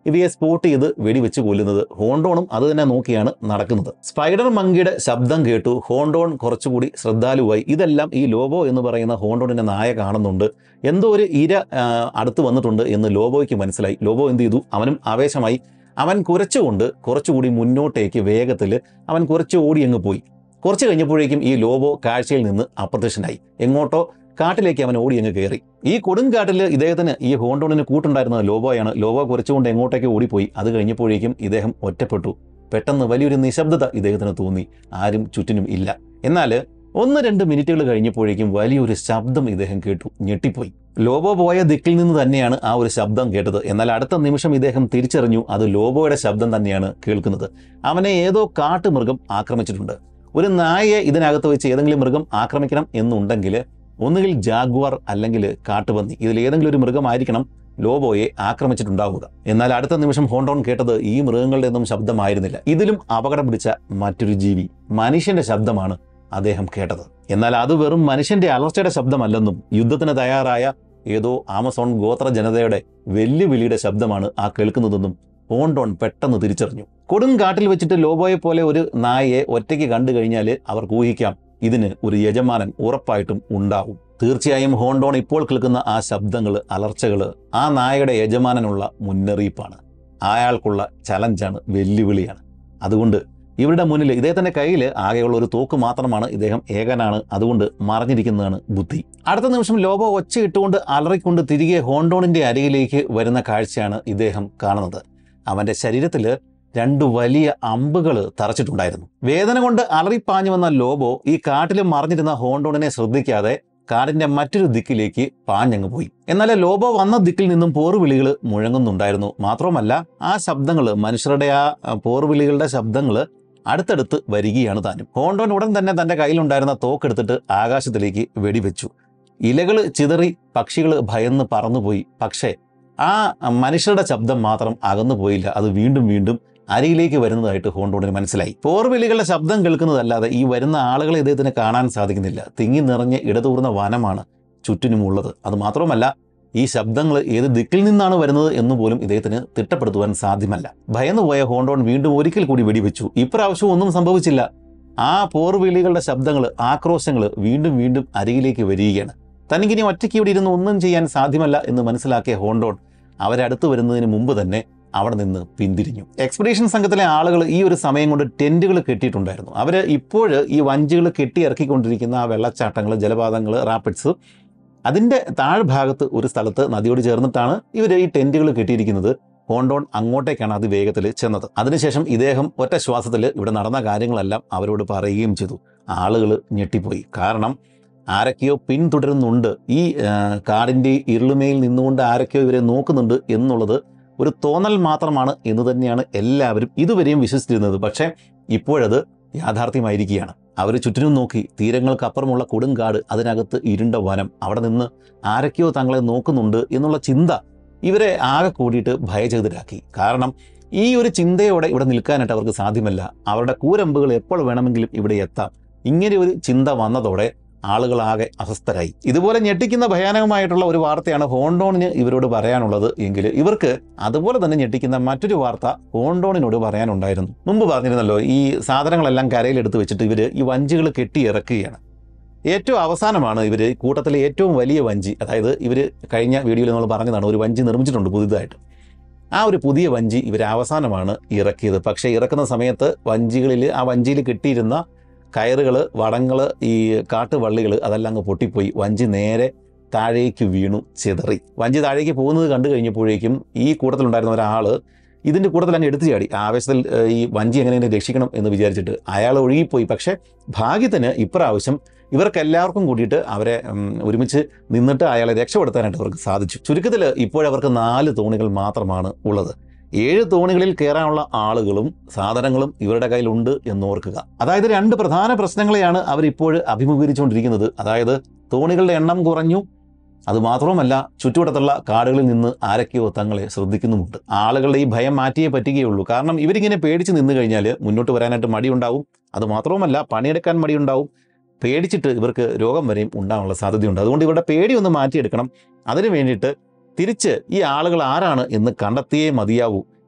ഇവയെ സ്പോട്ട് ചെയ്ത് വെടിവെച്ച് കൊല്ലുന്നത്. ഹോണ്ടോണും അത് തന്നെ നോക്കിയാണ് നടക്കുന്നത്. സ്പൈഡർ മങ്കിയുടെ ശബ്ദം കേട്ടു. ഹോണ്ടോൺ കുറച്ചുകൂടി ശ്രദ്ധാലുവായി. ഇതെല്ലാം ഈ ലോബോ എന്ന് പറയുന്ന ഹോണ്ടോണിന്റെ നായ കാണുന്നുണ്ട്. എന്തോ ഒരു ഇര അടുത്ത് വന്നിട്ടുണ്ട് എന്ന് ലോബോയ്ക്ക് മനസ്സിലായി. ലോബോ എന്ത് ചെയ്തു? അവനും ആവേശമായി. അവൻ കുരച്ചുകൊണ്ട് കുറച്ചുകൂടി മുന്നോട്ടേക്ക് വേഗത്തിൽ അവൻ കുറച്ച് ഓടി അങ്ങ് പോയി. കുറച്ച് കഴിഞ്ഞപ്പോഴേക്കും ഈ ലോബോ കാഴ്ചയിൽ നിന്ന് അപ്രത്യക്ഷനായി. എങ്ങോട്ടോ കാട്ടിലേക്ക് അവൻ ഓടി അങ്ങ് കയറി. ഈ കൊടുങ്കാട്ടിൽ ഇദ്ദേഹത്തിന് ഈ ഹോണ്ടോണിന് കൂട്ടുണ്ടായിരുന്നത് ലോബോയാണ്. ലോബോ കുറച്ചുകൊണ്ട് എങ്ങോട്ടേക്ക് ഓടിപ്പോയി. അത് കഴിഞ്ഞപ്പോഴേക്കും ഇദ്ദേഹം ഒറ്റപ്പെട്ടു. പെട്ടെന്ന് വലിയൊരു നിശബ്ദത ഇദ്ദേഹത്തിന് തോന്നി. ആരും ചുറ്റിനും ഇല്ല. എന്നാൽ 1-2 മിനിറ്റുകൾ കഴിഞ്ഞപ്പോഴേക്കും വലിയൊരു ശബ്ദം ഇദ്ദേഹം കേട്ടു. ഞെട്ടിപ്പോയി. ലോബോ പോയ ദിക്കിൽ നിന്ന് തന്നെയാണ് ആ ഒരു ശബ്ദം കേട്ടത്. എന്നാൽ അടുത്ത നിമിഷം ഇദ്ദേഹം തിരിച്ചറിഞ്ഞു അത് ലോബോയുടെ ശബ്ദം തന്നെയാണ് കേൾക്കുന്നത്. അവനെ ഏതോ കാട്ടുമൃഗം ആക്രമിച്ചിട്ടുണ്ട്. ഒരു നായയെ ഇതിനകത്ത് വെച്ച് ഏതെങ്കിലും മൃഗം ആക്രമിക്കണം എന്നുണ്ടെങ്കിൽ ഒന്നുകിൽ ജാഗ്വാർ അല്ലെങ്കിൽ കാട്ടുപന്നി, ഇതിലേതെങ്കിലും ഒരു മൃഗമായിരിക്കണം ലോബോയെ ആക്രമിച്ചിട്ടുണ്ടാവുക. എന്നാൽ അടുത്ത നിമിഷം ഹോണ്ടോൺ കേട്ടത് ഈ മൃഗങ്ങളുടെ ഒന്നും ശബ്ദമായിരുന്നില്ല. ഇതിലും അപകടം പിടിച്ച മറ്റൊരു ജീവി, മനുഷ്യന്റെ ശബ്ദമാണ് അദ്ദേഹം കേട്ടത്. എന്നാൽ അത് വെറും മനുഷ്യന്റെ അലർച്ചയുടെ ശബ്ദമല്ലെന്നും യുദ്ധത്തിന് തയ്യാറായ ഏതോ ആമസോൺ ഗോത്ര ജനതയുടെ വെല്ലുവിളിയുടെ ശബ്ദമാണ് ആ കേൾക്കുന്നതെന്നും ഹോണ്ടോൺ പെട്ടെന്ന് തിരിച്ചറിഞ്ഞു. കൊടുങ്കാട്ടിൽ വെച്ചിട്ട് ലോബോയെ പോലെ ഒരു നായയെ ഒറ്റയ്ക്ക് കണ്ടു കഴിഞ്ഞാൽ അവർക്ക് ഊഹിക്കാം ഇതിന് ഒരു യജമാനൻ ഉറപ്പായിട്ടും ഉണ്ടാവും. തീർച്ചയായും ഹോണ്ടോൺ ഇപ്പോൾ കേൾക്കുന്ന ആ ശബ്ദങ്ങൾ, അലർച്ചകൾ ആ നായയുടെ യജമാനനുള്ള മുന്നറിയിപ്പാണ്. അയാൾക്കുള്ള ചലഞ്ചാണ്, വെല്ലുവിളിയാണ്. അതുകൊണ്ട് ഇവരുടെ മുന്നിൽ ഇദ്ദേഹത്തിന്റെ കയ്യിൽ ആകെയുള്ള ഒരു തോക്ക് മാത്രമാണ്. ഇദ്ദേഹം ഏകനാണ്. അതുകൊണ്ട് മറഞ്ഞിരിക്കുന്നതാണ് ബുദ്ധി. അടുത്ത നിമിഷം ലോബോ ഒച്ചയിട്ടുകൊണ്ട് അലറിക്കൊണ്ട് തിരികെ ഹോണ്ടോണിന്റെ അരികിലേക്ക് വരുന്ന കാഴ്ചയാണ് ഇദ്ദേഹം കാണുന്നത്. അവന്റെ ശരീരത്തിൽ 2 വലിയ അമ്പുകൾ തറച്ചിട്ടുണ്ടായിരുന്നു. വേദന കൊണ്ട് അലറിപ്പാഞ്ഞു വന്ന ലോബോ ഈ കാട്ടിൽ മറിഞ്ഞിരുന്ന ഹോണ്ടോണിനെ ശ്രദ്ധിക്കാതെ കാടിന്റെ മറ്റൊരു ദിക്കിലേക്ക് പാഞ്ഞങ്ങ് പോയി. എന്നാൽ ലോബോ വന്ന ദിക്കിൽ നിന്നും പോർവിളികൾ മുഴങ്ങുന്നുണ്ടായിരുന്നു. മാത്രമല്ല ആ ശബ്ദങ്ങൾ, മനുഷ്യരുടെ ആ പോർവിളികളുടെ ശബ്ദങ്ങൾ അടുത്തടുത്ത് വരികയാണ് താനും. ഹോണ്ടോൺ ഉടൻ തന്നെ തന്റെ കയ്യിലുണ്ടായിരുന്ന തോക്കെടുത്തിട്ട് ആകാശത്തിലേക്ക് വെടിവെച്ചു. ഇലകൾ ചിതറി, പക്ഷികൾ ഭയന്ന് പറന്നുപോയി. പക്ഷേ ആ മനുഷ്യരുടെ ശബ്ദം മാത്രം അകന്നു പോയില്ല. അത് വീണ്ടും വീണ്ടും അരിയിലേക്ക് വരുന്നതായിട്ട് ഹോണ്ടോണിന് മനസ്സിലായി. പോർവിളികളുടെ ശബ്ദം കേൾക്കുന്നതല്ലാതെ ഈ വരുന്ന ആളുകളെ ഇദ്ദേഹത്തിന് കാണാൻ സാധിക്കുന്നില്ല. തിങ്ങി നിറഞ്ഞ് ഇടതൂർന്ന വനമാണ് ചുറ്റിനുമുള്ളത്. അത് മാത്രമല്ല ഈ ശബ്ദങ്ങൾ ഏത് ദിക്കിൽ നിന്നാണ് വരുന്നത് എന്നുപോലും ഇദ്ദേഹത്തിന് തിട്ടപ്പെടുത്തുവാൻ സാധ്യമല്ല. ഭയന്നുപോയ ഹോണ്ടോൺ വീണ്ടും ഒരിക്കൽ കൂടി വെടിവെച്ചു. ഇപ്രാവശ്യം ഒന്നും സംഭവിച്ചില്ല. ആ പോർവിളികളുടെ ശബ്ദങ്ങൾ, ആക്രോശങ്ങൾ വീണ്ടും വീണ്ടും അരികിലേക്ക് വരികയാണ്. തനിക്കിനി ഒറ്റയ്ക്ക് ഇവിടെ ഇരുന്ന് ഒന്നും ചെയ്യാൻ സാധ്യമല്ല എന്ന് മനസ്സിലാക്കിയ ഹോണ്ടോൺ അവരടുത്ത് വരുന്നതിന് മുമ്പ് തന്നെ അവിടെ നിന്ന് പിന്തിരിഞ്ഞു. എക്സ്പെഡീഷൻ സംഘത്തിലെ ആളുകൾ ഈ ഒരു സമയം കൊണ്ട് ടെന്റുകൾ കെട്ടിയിട്ടുണ്ടായിരുന്നു. അവർ ഇപ്പോൾ ഈ വഞ്ചികൾ കെട്ടിയിറക്കിക്കൊണ്ടിരിക്കുന്ന ആ വെള്ളച്ചാട്ടങ്ങൾ, ജലപാതങ്ങൾ, റാപ്പിഡ്സ്, അതിൻ്റെ താഴ്ഭാഗത്ത് ഒരു സ്ഥലത്ത് നദിയോട് ചേർന്നിട്ടാണ് ഇവർ ഈ ടെന്റുകൾ കെട്ടിയിരിക്കുന്നത്. ഹോണ്ടോൺ അങ്ങോട്ടേക്കാണ് അതിവേഗത്തിൽ ചെന്നത്. അതിനുശേഷം ഇദ്ദേഹം ഒറ്റ ശ്വാസത്തിൽ ഇവിടെ നടന്ന കാര്യങ്ങളെല്ലാം അവരോട് പറയുകയും ചെയ്തു. ആളുകൾ ഞെട്ടിപ്പോയി. കാരണം ആരൊക്കെയോ പിന്തുടരുന്നുണ്ട്. ഈ കാടിൻ്റെ ഇരുളുമയിൽ നിന്നുകൊണ്ട് ആരൊക്കെയോ ഇവരെ നോക്കുന്നുണ്ട് എന്നുള്ളത് ഒരു തോന്നൽ മാത്രമാണ് എന്ന് തന്നെയാണ് എല്ലാവരും ഇതുവരെയും വിശ്വസിച്ചിരുന്നത്. പക്ഷേ ഇപ്പോഴത് യാഥാർത്ഥ്യമായിരിക്കുകയാണ്. അവർ ചുറ്റിനും നോക്കി. തീരങ്ങൾക്കപ്പുറമുള്ള കൊടുങ്കാട്, അതിനകത്ത് ഇരുണ്ട വനം, അവിടെ നിന്ന് ആരൊക്കെയോ തങ്ങളെ നോക്കുന്നുണ്ട് എന്നുള്ള ചിന്ത ഇവരെ ആകെ കൂടിയിട്ട് ഭയചകിതരാക്കി. കാരണം ഈ ഒരു ചിന്തയോടെ ഇവിടെ നിൽക്കാനായിട്ട് അവർക്ക് സാധ്യമല്ല. അവരുടെ കൂരമ്പുകൾ എപ്പോൾ വേണമെങ്കിലും ഇവിടെ എത്താം. ഇങ്ങനെ ഒരു ചിന്ത വന്നതോടെ ആളുകളാകെ അസ്വസ്ഥരായി. ഇതുപോലെ ഞെട്ടിക്കുന്ന ഭയാനകമായിട്ടുള്ള ഒരു വാർത്തയാണ് ഹോണ്ടോണിന് ഇവരോട് പറയാനുള്ളത് എങ്കിൽ ഇവർക്ക് അതുപോലെ തന്നെ ഞെട്ടിക്കുന്ന മറ്റൊരു വാർത്ത ഹോണ്ടോണിനോട് പറയാനുണ്ടായിരുന്നു. മുമ്പ് പറഞ്ഞിരുന്നല്ലോ, ഈ സാധനങ്ങളെല്ലാം കരയിലെടുത്ത് വെച്ചിട്ട് ഇവർ ഈ വഞ്ചികൾ കെട്ടിയിറക്കുകയാണ്. ഏറ്റവും അവസാനമാണ് ഇവർ കൂട്ടത്തിലെ ഏറ്റവും വലിയ വഞ്ചി, അതായത് ഇവർ കഴിഞ്ഞ വീഡിയോയിൽ നമ്മൾ പറഞ്ഞതാണ്, ഒരു വഞ്ചി നിർമ്മിച്ചിട്ടുണ്ട് പുതിയതായിട്ട്. ആ ഒരു പുതിയ വഞ്ചി ഇവർ അവസാനമാണ് ഇറക്കിയത്. പക്ഷേ ഇറക്കുന്ന സമയത്ത് ആ വഞ്ചിയിൽ കെട്ടിയിരുന്ന കയറുകൾ, വടങ്ങൾ, ഈ കാട്ടുവള്ളികൾ അതെല്ലാം അങ്ങ് പൊട്ടിപ്പോയി. വഞ്ചി നേരെ താഴേക്ക് വീണു, ചിതറി. വഞ്ചി താഴേക്ക് പോകുന്നത് കണ്ടു കഴിഞ്ഞപ്പോഴേക്കും ഈ കൂട്ടത്തിലുണ്ടായിരുന്ന ഒരാൾ ഇതിൻ്റെ കൂട്ടത്തിൽ അങ്ങ് എടുത്തു ചാടി. ആവേശത്തിൽ ഈ വഞ്ചി എങ്ങനെ രക്ഷിക്കണം എന്ന് വിചാരിച്ചിട്ട് അയാൾ ഒഴുകിപ്പോയി. പക്ഷേ ഭാഗ്യത്തിന് ഇപ്രാവശ്യം ഇവർക്കെല്ലാവർക്കും കൂടിയിട്ട് അവരെ ഒരുമിച്ച് നിന്നിട്ട് അയാളെ രക്ഷപ്പെടുത്താനായിട്ട് അവർക്ക് സാധിച്ചു. ചുരുക്കത്തിൽ ഇപ്പോഴവർക്ക് 4 തോണികൾ മാത്രമാണ് ഉള്ളത്. 7 തോണികളിൽ കയറാനുള്ള ആളുകളും സാധനങ്ങളും ഇവരുടെ കയ്യിലുണ്ട് എന്നോർക്കുക. അതായത് 2 പ്രധാന പ്രശ്നങ്ങളെയാണ് അവരിപ്പോൾ അഭിമുഖീകരിച്ചുകൊണ്ടിരിക്കുന്നത്. അതായത് തോണികളുടെ എണ്ണം കുറഞ്ഞു, അതുമാത്രവുമല്ല ചുറ്റുവട്ടത്തുള്ള കാടുകളിൽ നിന്ന് ആരൊക്കെയോ തങ്ങളെ ശ്രദ്ധിക്കുന്നുമുണ്ട്. ആളുകളുടെ ഈ ഭയം മാറ്റിയേ പറ്റുകയുള്ളൂ. കാരണം ഇവരിങ്ങനെ പേടിച്ച് നിന്ന് കഴിഞ്ഞാൽ മുന്നോട്ട് വരാനായിട്ട് മടിയുണ്ടാവും. അതുമാത്രവുമല്ല പണിയെടുക്കാൻ മടിയുണ്ടാവും. പേടിച്ചിട്ട് ഇവർക്ക് രോഗം വരെയും ഉണ്ടാകാനുള്ള സാധ്യതയുണ്ട്. അതുകൊണ്ട് ഇവരുടെ പേടി ഒന്ന് മാറ്റിയെടുക്കണം. അതിനു വേണ്ടിയിട്ട് തിരിച്ച് ഈ ആളുകൾ ആരാണ് എന്ന് കണ്ടെത്തിയേ മതിയാവൂ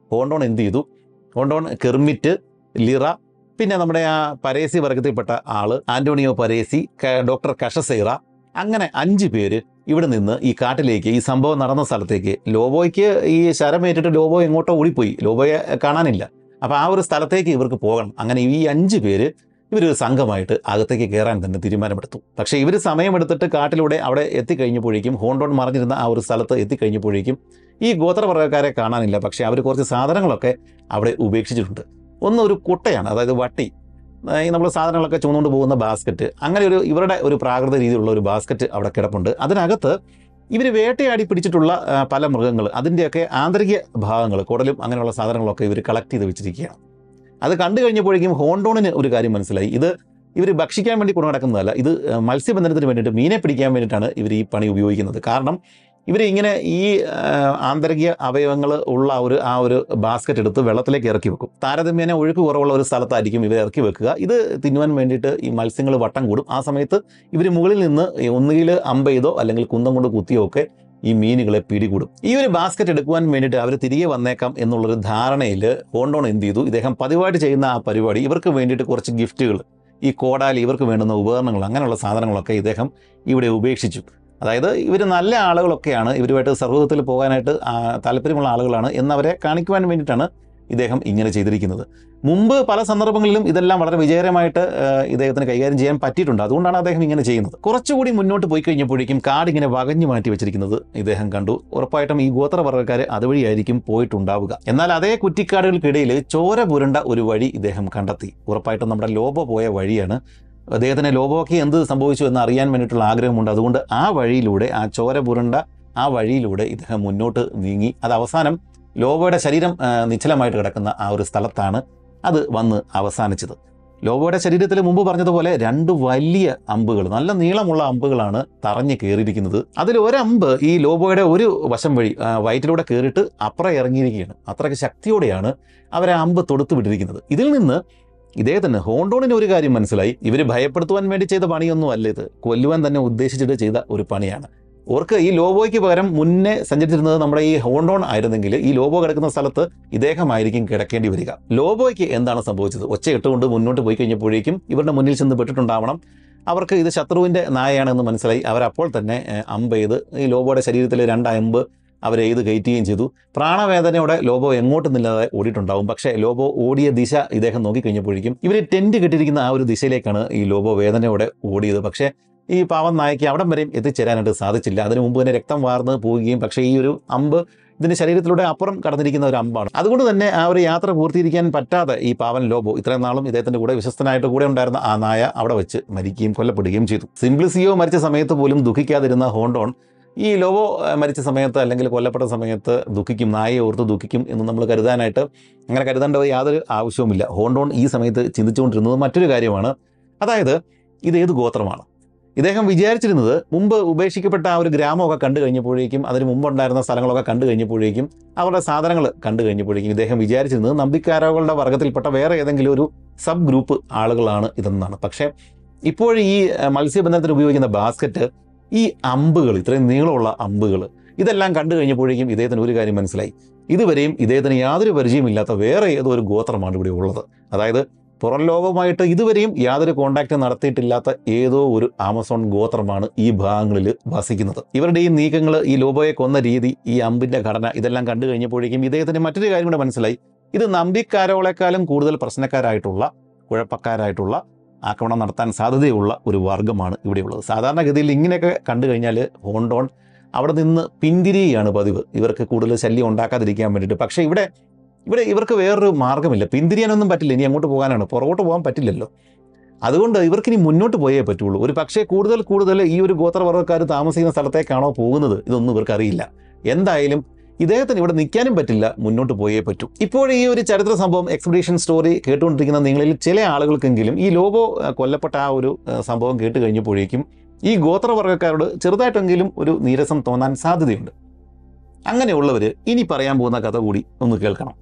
ഹോണ്ടോൺ എന്ത് ചെയ്തു? ഹോണ്ടോൺ, കെർമിറ്റ്, ലിറ, പിന്നെ നമ്മുടെ ആ പരേസി വർഗത്തിൽപ്പെട്ട ആള് ആന്റോണിയോ പരേസി, ഡോക്ടർ കഷസൈറ, അങ്ങനെ 5 പേര് ഇവിടെ നിന്ന് ഈ കാട്ടിലേക്ക്, ഈ സംഭവം നടന്ന സ്ഥലത്തേക്ക്, ലോബോയ്ക്ക് ഈ ശരമേറ്റിട്ട് ലോബോ എങ്ങോട്ടോ ഓടിപ്പോയി, ലോബോയെ കാണാനില്ല. അപ്പോൾ ആ ഒരു സ്ഥലത്തേക്ക് ഇവർക്ക് പോകണം. അങ്ങനെ ഈ 5 പേര് ഇവരൊരു സംഘമായിട്ട് അകത്തേക്ക് കയറാൻ തന്നെ തീരുമാനമെടുത്തു. പക്ഷേ ഇവർ സമയമെടുത്തിട്ട് കാട്ടിലൂടെ അവിടെ എത്തിക്കഴിഞ്ഞപ്പോഴേക്കും, ഹോണ്ടോൺ മറിഞ്ഞിരുന്ന ആ ഒരു സ്ഥലത്ത് എത്തിക്കഴിഞ്ഞപ്പോഴേക്കും ഈ ഗോത്രവർഗ്ഗക്കാരെ കാണാനില്ല. പക്ഷേ അവർ കുറച്ച് സാധനങ്ങളൊക്കെ അവിടെ ഉപേക്ഷിച്ചിട്ടുണ്ട്. ഒന്ന് ഒരു കുട്ടയാണ്, അതായത് വട്ടി, ഈ നമ്മൾ സാധനങ്ങളൊക്കെ ചുമന്നുകൊണ്ട് പോകുന്ന ബാസ്ക്കറ്റ്, അങ്ങനെ ഇവരുടെ ഒരു പ്രാകൃത രീതിയിലുള്ള ഒരു ബാസ്ക്കറ്റ് അവിടെ കിടപ്പുണ്ട്. അതിനകത്ത് ഇവർ വേട്ടയാടി പിടിച്ചിട്ടുള്ള പല മൃഗങ്ങൾ, അതിൻ്റെയൊക്കെ ആന്തരിക ഭാഗങ്ങൾ, കുടലും അങ്ങനെയുള്ള സാധനങ്ങളൊക്കെ ഇവർ കളക്ട് ചെയ്ത് വെച്ചിരിക്കുകയാണ്. അത് കണ്ടു കഴിഞ്ഞപ്പോഴേക്കും ഹോണ്ടോണിന് ഒരു കാര്യം മനസ്സിലായി. ഇത് ഇവർ ഭക്ഷിക്കാൻ വേണ്ടി കൊണ്ടു നടക്കുന്നതല്ല, ഇത് മത്സ്യബന്ധനത്തിന് വേണ്ടിയിട്ട്, മീനെ പിടിക്കാൻ വേണ്ടിയിട്ടാണ് ഇവർ ഈ പണി ഉപയോഗിക്കുന്നത്. കാരണം ഇവർ ഇങ്ങനെ ഈ ആന്തരിക അവയവങ്ങൾ ഉള്ള ആ ഒരു ബാസ്ക്കറ്റ് എടുത്ത് വെള്ളത്തിലേക്ക് ഇറക്കി വെക്കും. താരതമ്യേന ഒഴുക്ക് കുറവുള്ള ഒരു സ്ഥലത്തായിരിക്കും ഇവർ ഇറക്കി വെക്കുക. ഇത് തിന്നുവാൻ വേണ്ടിയിട്ട് ഈ മത്സ്യങ്ങൾ വട്ടം കൂടും. ആ സമയത്ത് ഇവർ മുകളിൽ നിന്ന് ഒന്നുകിൽ അമ്പ ചെയ്തോ അല്ലെങ്കിൽ കുന്തം കൊണ്ട് കുത്തിയോ ഒക്കെ ഈ മീനുകളെ പിടികൂടും. ഈ ഒരു ബാസ്ക്കറ്റ് എടുക്കുവാൻ വേണ്ടിയിട്ട് അവർ തിരികെ വന്നേക്കാം എന്നുള്ളൊരു ധാരണയിൽ ഹോണ്ടോൺ എന്ത് ചെയ്തു? ഇദ്ദേഹം പതിവായിട്ട് ചെയ്യുന്ന ആ പരിപാടി, ഇവർക്ക് വേണ്ടിയിട്ട് കുറച്ച് ഗിഫ്റ്റുകൾ, ഈ കോടാലി, ഇവർക്ക് വേണ്ടുന്ന ഉപകരണങ്ങൾ, അങ്ങനെയുള്ള സാധനങ്ങളൊക്കെ ഇദ്ദേഹം ഇവിടെ ഉപേക്ഷിച്ചു. അതായത് ഇവർ നല്ല ആളുകളൊക്കെയാണ്, ഇവരുമായിട്ട് സൗഹൃദത്തിൽ പോകാനായിട്ട് താല്പര്യമുള്ള ആളുകളാണ് എന്നവരെ കാണിക്കുവാൻ വേണ്ടിയിട്ടാണ് ഇദ്ദേഹം ഇങ്ങനെ ചെയ്തിരിക്കുന്നത്. മുമ്പ് പല സന്ദർഭങ്ങളിലും ഇതെല്ലാം വളരെ വിജയകരമായിട്ട് ഇദ്ദേഹത്തിന് കൈകാര്യം ചെയ്യാൻ പറ്റിയിട്ടുണ്ട്. അതുകൊണ്ടാണ് അദ്ദേഹം ഇങ്ങനെ ചെയ്യുന്നത്. കുറച്ചുകൂടി മുന്നോട്ട് പോയി കഴിഞ്ഞപ്പോഴേക്കും കാടിങ്ങനെ വകഞ്ഞു മാറ്റി വെച്ചിരിക്കുന്നത് ഇദ്ദേഹം കണ്ടു. ഉറപ്പായിട്ടും ഈ ഗോത്രവർഗ്ഗക്കാർ അതുവഴിയായിരിക്കും പോയിട്ടുണ്ടാവുക. എന്നാൽ അതേ കുറ്റിക്കാടുകൾക്കിടയിൽ ചോര പുരണ്ട ഒരു വഴി ഇദ്ദേഹം കണ്ടെത്തി. ഉറപ്പായിട്ടും നമ്മുടെ ലോബോ പോയ വഴിയാണ്. അദ്ദേഹത്തിന് ലോബോയ്ക്ക് എന്ത് സംഭവിച്ചു എന്ന് അറിയാൻ വേണ്ടിയിട്ടുള്ള ആഗ്രഹമുണ്ട്. അതുകൊണ്ട് ആ വഴിയിലൂടെ, ആ ചോര പുരണ്ട ആ വഴിയിലൂടെ ഇദ്ദേഹം മുന്നോട്ട് നീങ്ങി. അത് അവസാനം ലോബോയുടെ ശരീരം നിശ്ചലമായിട്ട് കിടക്കുന്ന ആ ഒരു സ്ഥലത്താണ് അത് വന്ന് അവസാനിച്ചത്. ലോബോയുടെ ശരീരത്തിൽ മുമ്പ് പറഞ്ഞതുപോലെ 2 വലിയ അമ്പുകൾ, നല്ല നീളമുള്ള അമ്പുകളാണ് തറഞ്ഞ് കയറിയിരിക്കുന്നത്. അതിൽ ഒരമ്പ് ഈ ലോബോയുടെ ഒരു വശം വഴി വയറ്റിലൂടെ കയറിയിട്ട് അപ്പുറം ഇറങ്ങിയിരിക്കുകയാണ്. അത്രയ്ക്ക് ശക്തിയോടെയാണ് അവർ ആ അമ്പ് തൊടുത്തു വിട്ടിരിക്കുന്നത്. ഇതിൽ നിന്ന് ഇദ്ദേഹത്തിന്, ഹോണ്ടോണിന് ഒരു കാര്യം മനസ്സിലായി. ഇവർ ഭയപ്പെടുത്തുവാൻ വേണ്ടി ചെയ്ത പണിയൊന്നും അല്ല ഇത്, കൊല്ലുവാൻ തന്നെ ഉദ്ദേശിച്ചിട്ട് ചെയ്ത ഒരു പണിയാണ്. ഓർക്ക് ഈ ലോബോയ്ക്ക് പകരം മുന്നേ സഞ്ചരിച്ചിരുന്നത് നമ്മുടെ ഈ ഹോണ്ടോൺ ആയിരുന്നെങ്കിൽ ഈ ലോബോ കിടക്കുന്ന സ്ഥലത്ത് ഇദ്ദേഹമായിരിക്കും കിടക്കേണ്ടി വരിക. ലോബോയ്ക്ക് എന്താണ് സംഭവിച്ചത്? ഒച്ചയിട്ടുകൊണ്ട് മുന്നോട്ട് പോയി കഴിഞ്ഞപ്പോഴേക്കും ഇവരുടെ മുന്നിൽ ചെന്ന് പെട്ടിട്ടുണ്ടാവണം. അവർക്ക് ഇത് ശത്രുവിൻ്റെ നായയാണെന്ന് മനസ്സിലായി. അവരപ്പോൾ തന്നെ അമ്പ് ചെയ്ത് ഈ ലോബോയുടെ ശരീരത്തിൽ 2 അമ്പ് അവരെയ്ത് കയറ്റുകയും ചെയ്തു. പ്രാണവേദനയോടെ ലോബോ എങ്ങോട്ടുമില്ലാതെ ഓടിയിട്ടുണ്ടാവും. പക്ഷേ ലോബോ ഓടിയ ദിശ ഇദ്ദേഹം നോക്കിക്കഴിഞ്ഞപ്പോഴേക്കും ഇവർ ടെൻറ്റ് കെട്ടിയിരിക്കുന്ന ആ ഒരു ദിശയിലേക്കാണ് ഈ ലോബോ വേദനയോടെ ഓടിയത്. പക്ഷേ ഈ പാവം നായയ്ക്ക് അവിടം വരെയും എത്തിച്ചേരാനായിട്ട് സാധിച്ചില്ല. അതിനു മുമ്പ് തന്നെ രക്തം വാർന്ന് പോവുകയും, പക്ഷേ ഈ ഒരു അമ്പ് ഇതിൻ്റെ ശരീരത്തിലൂടെ അപ്പുറം കടന്നിരിക്കുന്ന ഒരു അമ്പാണ്. അതുകൊണ്ട് തന്നെ ആ ഒരു യാത്ര പൂർത്തീകരിക്കാൻ പറ്റാതെ ഈ പാവൻ ലോബോ, ഇത്രയും നാളും ഇദ്ദേഹത്തിൻ്റെ കൂടെ വിശ്വസ്തനായിട്ട് കൂടെ ഉണ്ടായിരുന്ന ആ നായ അവിടെ വെച്ച് മരിക്കുകയും കൊല്ലപ്പെടുകയും ചെയ്തു. സിംപ്ലിസിയോ മരിച്ച സമയത്ത് പോലും ദുഃഖിക്കാതിരുന്ന ഹോണ്ടോൺ ഈ ലോബോ മരിച്ച സമയത്ത് അല്ലെങ്കിൽ കൊല്ലപ്പെട്ട സമയത്ത് ദുഃഖിക്കും, നായയെ ഓർത്ത് ദുഃഖിക്കും എന്ന് നമ്മൾ കരുതാനായിട്ട്, അങ്ങനെ കരുതേണ്ട യാതൊരു ആവശ്യവുമില്ല. ഹോണ്ടോൺ ഈ സമയത്ത് ചിന്തിച്ചുകൊണ്ടിരുന്നത് മറ്റൊരു കാര്യമാണ്. അതായത് ഇതേത് ഗോത്രമാണ്? ഇദ്ദേഹം വിചാരിച്ചിരുന്നത്, മുമ്പ് ഉപേക്ഷിക്കപ്പെട്ട ആ ഒരു ഗ്രാമമൊക്കെ കണ്ടു കഴിഞ്ഞപ്പോഴേക്കും, അതിന് മുമ്പുണ്ടായിരുന്ന സ്ഥലങ്ങളൊക്കെ കണ്ടു കഴിഞ്ഞപ്പോഴേക്കും, അവരുടെ സാധനങ്ങൾ കണ്ടു കഴിഞ്ഞപ്പോഴേക്കും ഇദ്ദേഹം വിചാരിച്ചിരുന്നത് നമ്പിക്കാരകളുടെ വർഗ്ഗത്തിൽപ്പെട്ട വേറെ ഏതെങ്കിലും ഒരു സബ് ഗ്രൂപ്പ് ആളുകളാണ് ഇതെന്നാണ്. പക്ഷേ ഇപ്പോൾ ഈ മത്സ്യബന്ധനത്തിന് ഉപയോഗിക്കുന്ന ബാസ്ക്കറ്റ്, ഈ അമ്പുകൾ, ഇത്രയും നീളമുള്ള അമ്പുകൾ, ഇതെല്ലാം കണ്ടു കഴിഞ്ഞപ്പോഴേക്കും ഇദ്ദേഹത്തിന് ഒരു കാര്യം മനസ്സിലായി. ഇതുവരെയും ഇദ്ദേഹത്തിന് യാതൊരു പരിചയമില്ലാത്ത വേറെ ഏതോ ഒരു ഗോത്രമാണ് ഇവിടെ ഉള്ളത്. അതായത് പുറം ലോകവുമായിട്ട് ഇതുവരെയും യാതൊരു കോണ്ടാക്റ്റ് നടത്തിയിട്ടില്ലാത്ത ഏതോ ഒരു ആമസോൺ ഗോത്രമാണ് ഈ ഭാഗങ്ങളിൽ വസിക്കുന്നത്. ഇവരുടെ ഈ നീക്കങ്ങൾ, ഈ ലോബോയെ കൊന്ന രീതി, ഈ അമ്പിൻ്റെ ഘടന, ഇതെല്ലാം കണ്ടു കഴിഞ്ഞപ്പോഴേക്കും ഇദ്ദേഹത്തിന് മറ്റൊരു കാര്യം കൂടെ മനസ്സിലായി. ഇത് നമ്പിക്കാരോളെക്കാളും കൂടുതൽ പ്രശ്നക്കാരായിട്ടുള്ള, കുഴപ്പക്കാരായിട്ടുള്ള, ആക്രമണം നടത്താൻ സാധ്യതയുള്ള ഒരു വർഗ്ഗമാണ് ഇവിടെയുള്ളത്. സാധാരണഗതിയിൽ ഇങ്ങനെയൊക്കെ കണ്ടു കഴിഞ്ഞാൽ ഹോണ്ടോൺ അവിടെ നിന്ന് പിന്തിരിയുകയാണ് പതിവ്, ഇവർക്ക് കൂടുതൽ ശല്യം ഉണ്ടാക്കാതിരിക്കാൻ വേണ്ടിയിട്ട്. പക്ഷേ ഇവിടെ ഇവർക്ക് വേറൊരു മാർഗ്ഗമില്ല. പിന്തിരിയാനൊന്നും പറ്റില്ല. ഇനി അങ്ങോട്ട് പോകാനാണ്, പുറകോട്ട് പോകാൻ പറ്റില്ലല്ലോ. അതുകൊണ്ട് ഇവർക്കിനി മുന്നോട്ട് പോയേ പറ്റുള്ളൂ. ഒരു പക്ഷേ കൂടുതൽ ഈ ഒരു ഗോത്രവർഗ്ഗക്കാർ താമസിക്കുന്ന സ്ഥലത്തേക്കാണോ പോകുന്നത്, ഇതൊന്നും ഇവർക്കറിയില്ല. എന്തായാലും ഇദ്ദേഹത്തിന് ഇവിടെ നിൽക്കാനും പറ്റില്ല, മുന്നോട്ട് പോയേ പറ്റൂ. ഇപ്പോൾ ഈ ഒരു ചരിത്ര സംഭവം, എക്സ്പെഡീഷൻ സ്റ്റോറി കേട്ടുകൊണ്ടിരിക്കുന്ന നിങ്ങളിൽ ചില ആളുകൾക്കെങ്കിലും ഈ ലോബോ കൊല്ലപ്പെട്ട ആ ഒരു സംഭവം കേട്ട് കഴിഞ്ഞപ്പോഴേക്കും ഈ ഗോത്രവർഗ്ഗക്കാരോട് ചെറുതായിട്ടെങ്കിലും ഒരു നീരസം തോന്നാൻ സാധ്യതയുണ്ട്. അങ്ങനെയുള്ളവർ ഇനി പറയാൻ പോകുന്ന കഥ കൂടി ഒന്ന് കേൾക്കണം.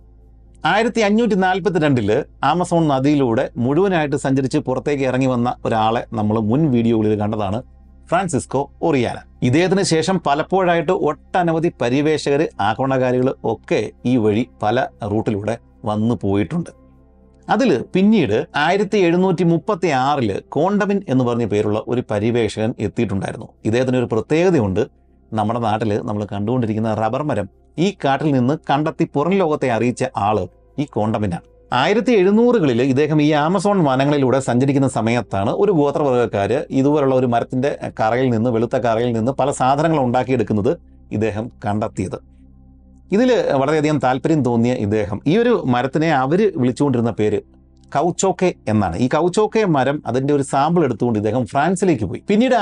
1542 ആമസോൺ നദിയിലൂടെ മുഴുവനായിട്ട് സഞ്ചരിച്ച് പുറത്തേക്ക് ഇറങ്ങി വന്ന ഒരാളെ നമ്മൾ മുൻ വീഡിയോകളിൽ കണ്ടതാണ്. Francisco Orellana. ഇദ്ദേഹത്തിന് ശേഷം പലപ്പോഴായിട്ട് ഒട്ടനവധി പര്യവേഷകർ, ആക്രമണകാരികൾ ഒക്കെ ഈ വഴി പല റൂട്ടിലൂടെ വന്നു പോയിട്ടുണ്ട്. അതിൽ പിന്നീട് 1736 കോണ്ടമിൻ എന്ന് പറഞ്ഞ പേരുള്ള ഒരു പര്യവേഷകൻ എത്തിയിട്ടുണ്ടായിരുന്നു. ഇദ്ദേഹത്തിന് ഒരു പ്രത്യേകതയുണ്ട്. നമ്മുടെ നാട്ടിൽ നമ്മൾ കണ്ടുകൊണ്ടിരിക്കുന്ന റബ്ബർ മരം ഈ കാട്ടിൽ നിന്ന് കണ്ടെത്തി പുറം ലോകത്തെ അറിയിച്ച ആള് ഈ കോണ്ടമിനാണ്. 1700-കളിൽ ഇദ്ദേഹം ഈ ആമസോൺ വനങ്ങളിലൂടെ സഞ്ചരിക്കുന്ന സമയത്താണ് ഒരു ഗോത്രവർഗ്ഗക്കാര് ഇതുപോലുള്ള ഒരു മരത്തിന്റെ കറയിൽ നിന്ന്, വെളുത്ത കറയിൽ നിന്ന് പല സാധനങ്ങൾ ഉണ്ടാക്കിയെടുക്കുന്നത് ഇദ്ദേഹം കണ്ടെത്തിയത്. ഇതിൽ വളരെയധികം താല്പര്യം തോന്നിയ ഇദ്ദേഹം ഈ ഒരു മരത്തിനെ അവർ വിളിച്ചുകൊണ്ടിരുന്ന പേര് കൗച്ചോക്കെ എന്നാണ്. ഈ കൗച്ചോക്കെ മരം അതിന്റെ ഒരു സാമ്പിൾ എടുത്തുകൊണ്ട് ഇദ്ദേഹം ഫ്രാൻസിലേക്ക് പോയി. പിന്നീട്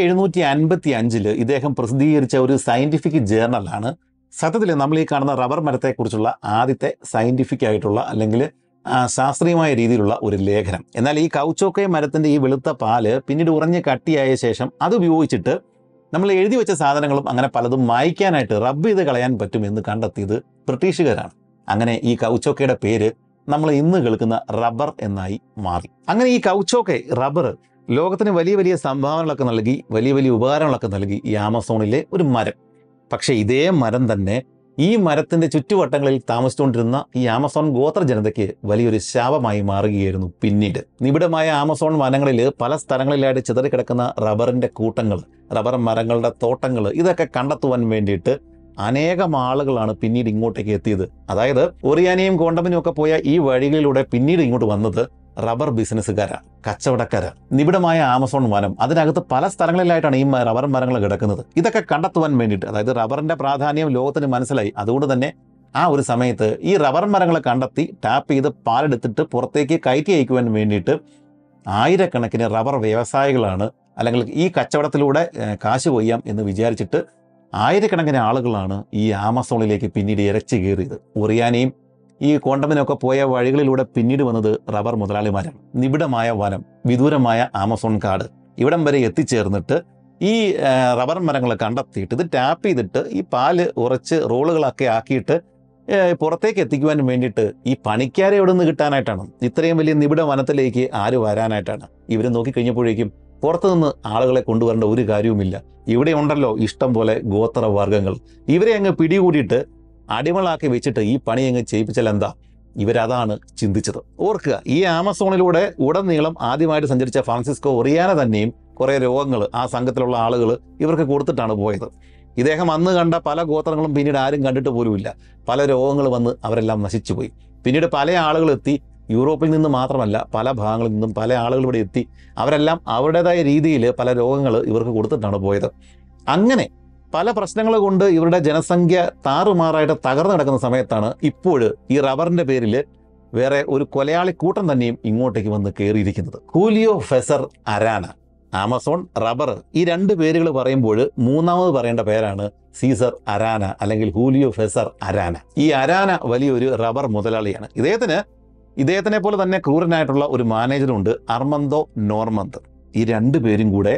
1755 ഇദ്ദേഹം പ്രസിദ്ധീകരിച്ച ഒരു സയന്റിഫിക് ജേർണലാണ് സത്യത്തിൽ നമ്മൾ ഈ കാണുന്ന റബ്ബർ മരത്തെക്കുറിച്ചുള്ള ആദ്യത്തെ സയന്റിഫിക് ആയിട്ടുള്ള അല്ലെങ്കിൽ ശാസ്ത്രീയമായ രീതിയിലുള്ള ഒരു ലേഖനം. എന്നാൽ ഈ കൗച്ചോക്കെ മരത്തിന്റെ ഈ വെളുത്ത പാല് പിന്നീട് ഉറഞ്ഞ് കട്ടിയായ ശേഷം അത് ഉപയോഗിച്ചിട്ട് നമ്മൾ എഴുതി വെച്ച സാധനങ്ങളും അങ്ങനെ പലതും മായ്ക്കാനായിട്ട് റബ്ബ് ചെയ്ത് കളയാൻ പറ്റുമെന്ന് കണ്ടെത്തിയത് ബ്രിട്ടീഷുകാരാണ്. അങ്ങനെ ഈ കൗച്ചോക്കയുടെ പേര് നമ്മൾ ഇന്ന് കേൾക്കുന്ന റബ്ബർ എന്നായി മാറി. അങ്ങനെ ഈ കൗച്ചോക്കെ റബ്ബർ ലോകത്തിന് വലിയ വലിയ സംഭാവനകളൊക്കെ നൽകി, വലിയ വലിയ ഉപകാരങ്ങളൊക്കെ നൽകി ഈ ആമസോണിലെ ഒരു മരം. പക്ഷേ ഇതേ മരം തന്നെ ഈ മരത്തിന്റെ ചുറ്റുവട്ടങ്ങളിൽ താമസിച്ചുകൊണ്ടിരുന്ന ഈ ആമസോൺ ഗോത്ര ജനതയ്ക്ക് വലിയൊരു ശാപമായി മാറുകയായിരുന്നു. പിന്നീട് നിബിഡമായ ആമസോൺ വനങ്ങളിൽ പല സ്ഥലങ്ങളിലായിട്ട് ചിതറിക്കിടക്കുന്ന റബ്ബറിന്റെ കൂട്ടങ്ങൾ, റബ്ബർ മരങ്ങളുടെ തോട്ടങ്ങൾ, ഇതൊക്കെ കണ്ടെത്തുവാൻ വേണ്ടിയിട്ട് അനേകം ആളുകളാണ് പിന്നീട് ഇങ്ങോട്ടേക്ക് എത്തിയത്. അതായത് ഒറിയാനയും കോണ്ടമിനും ഒക്കെ പോയ ഈ വഴികളിലൂടെ പിന്നീട് ഇങ്ങോട്ട് വന്നത് റബ്ബർ ബിസിനസ്സുകാരാണ്, കച്ചവടക്കാരാണ്. നിബിഡമായ ആമസോൺ വനം, അതിനകത്ത് പല സ്ഥലങ്ങളിലായിട്ടാണ് ഈ റബ്ബർ മരങ്ങൾ കിടക്കുന്നത്. ഇതൊക്കെ കണ്ടെത്തുവാൻ വേണ്ടിയിട്ട്, അതായത് റബ്ബറിന്റെ പ്രാധാന്യം ലോകത്തിന് മനസ്സിലായി. അതുകൊണ്ട് തന്നെ ആ ഒരു സമയത്ത് ഈ റബ്ബർ മരങ്ങളെ കണ്ടെത്തി ടാപ്പ് ചെയ്ത് പാലെടുത്തിട്ട് പുറത്തേക്ക് കയറ്റി അയക്കുവാൻ വേണ്ടിയിട്ട് ആയിരക്കണക്കിന് റബ്ബർ വ്യവസായികളാണ്, അല്ലെങ്കിൽ ഈ കച്ചവടത്തിലൂടെ കാശ് കൊയ്യാം എന്ന് വിചാരിച്ചിട്ട് ആയിരക്കണക്കിന് ആളുകളാണ് ഈ ആമസോണിലേക്ക് പിന്നീട് ഇരച്ചു കയറിയത്. ഒറിയാനയും ഈ കോണ്ടമിനൊക്കെ പോയ വഴികളിലൂടെ പിന്നീട് വന്നത് റബ്ബർ മുതലാളിമാരാണ്. നിബിഡമായ വനം, വിദൂരമായ ആമസോൺ കാട്, ഇവിടം വരെ എത്തിച്ചേർന്നിട്ട് ഈ റബ്ബർ മരങ്ങൾ കണ്ടെത്തിയിട്ട് ഇത് ടാപ്പ് ചെയ്തിട്ട് ഈ പാല് ഉറച്ച് റോളുകളൊക്കെ ആക്കിയിട്ട് പുറത്തേക്ക് എത്തിക്കുവാൻ വേണ്ടിയിട്ട് ഈ പണിക്കാരെ എവിടെ നിന്ന് കിട്ടാനായിട്ടാണ്? ഇത്രയും വലിയ നിബിഡ വനത്തിലേക്ക് ആര് വരാനായിട്ടാണ്? ഇവർ നോക്കിക്കഴിഞ്ഞപ്പോഴേക്കും പുറത്തുനിന്ന് ആളുകളെ കൊണ്ടുവരേണ്ട ഒരു കാര്യവുമില്ല. ഇവിടെ ഉണ്ടല്ലോ ഇഷ്ടം പോലെ ഗോത്രവർഗ്ഗങ്ങൾ, ഇവരെ അങ്ങ് പിടികൂടിയിട്ട് അടിമകളാക്കി വെച്ചിട്ട് ഈ പണി അങ്ങ് ചെയ്യിപ്പിച്ചാൽ എന്താ? ഇവരതാണ് ചിന്തിച്ചത്. ഓർക്കുക, ഈ ആമസോണിലൂടെ ഉടനീളം ആദ്യമായിട്ട് സഞ്ചരിച്ച ഫ്രാൻസിസ്കോ ഒറിയാന തന്നെയും കുറേ രോഗങ്ങൾ ആ സംഘത്തിലുള്ള ആളുകൾ ഇവർക്ക് കൊടുത്തിട്ടാണ് പോയത്. ഇദ്ദേഹം അന്ന് കണ്ട പല ഗോത്രങ്ങളും പിന്നീട് ആരും കണ്ടിട്ട് പോലുമില്ല. പല രോഗങ്ങൾ വന്ന് അവരെല്ലാം നശിച്ചുപോയി. പിന്നീട് പല ആളുകൾ എത്തി, യൂറോപ്പിൽ നിന്ന് മാത്രമല്ല പല ഭാഗങ്ങളിൽ നിന്നും പല ആളുകൾ ഇവിടെ എത്തി. അവരെല്ലാം അവരുടേതായ രീതിയിൽ പല രോഗങ്ങൾ ഇവർക്ക് കൊടുത്തിട്ടാണ് പോയത്. അങ്ങനെ പല പ്രശ്നങ്ങൾ കൊണ്ട് ഇവരുടെ ജനസംഖ്യ താറുമാറായിട്ട് തകർന്നു കിടക്കുന്ന സമയത്താണ് ഇപ്പോൾ ഈ റബ്ബറിന്റെ പേരിൽ വേറെ ഒരു കൊലയാളി കൂട്ടം തന്നെയും ഇങ്ങോട്ടേക്ക് വന്ന് കയറിയിരിക്കുന്നത്. Julio Cesar Arana. Amazon, rubber, ഈ രണ്ട് പേരുകൾ പറയുമ്പോൾ മൂന്നാമത് പറയേണ്ട പേരാണ് സീസർ അരാന അല്ലെങ്കിൽ ഹൂലിയോ ഫെസർ അരാന. ഈ അരാന വലിയൊരു റബ്ബർ മുതലാളിയാണ്. ഇദ്ദേഹത്തിനെ പോലെ തന്നെ ക്രൂരനായിട്ടുള്ള ഒരു മാനേജറുണ്ട്, അർമന്തോ നോർമന്ത്. ഈ രണ്ടു പേരും കൂടെ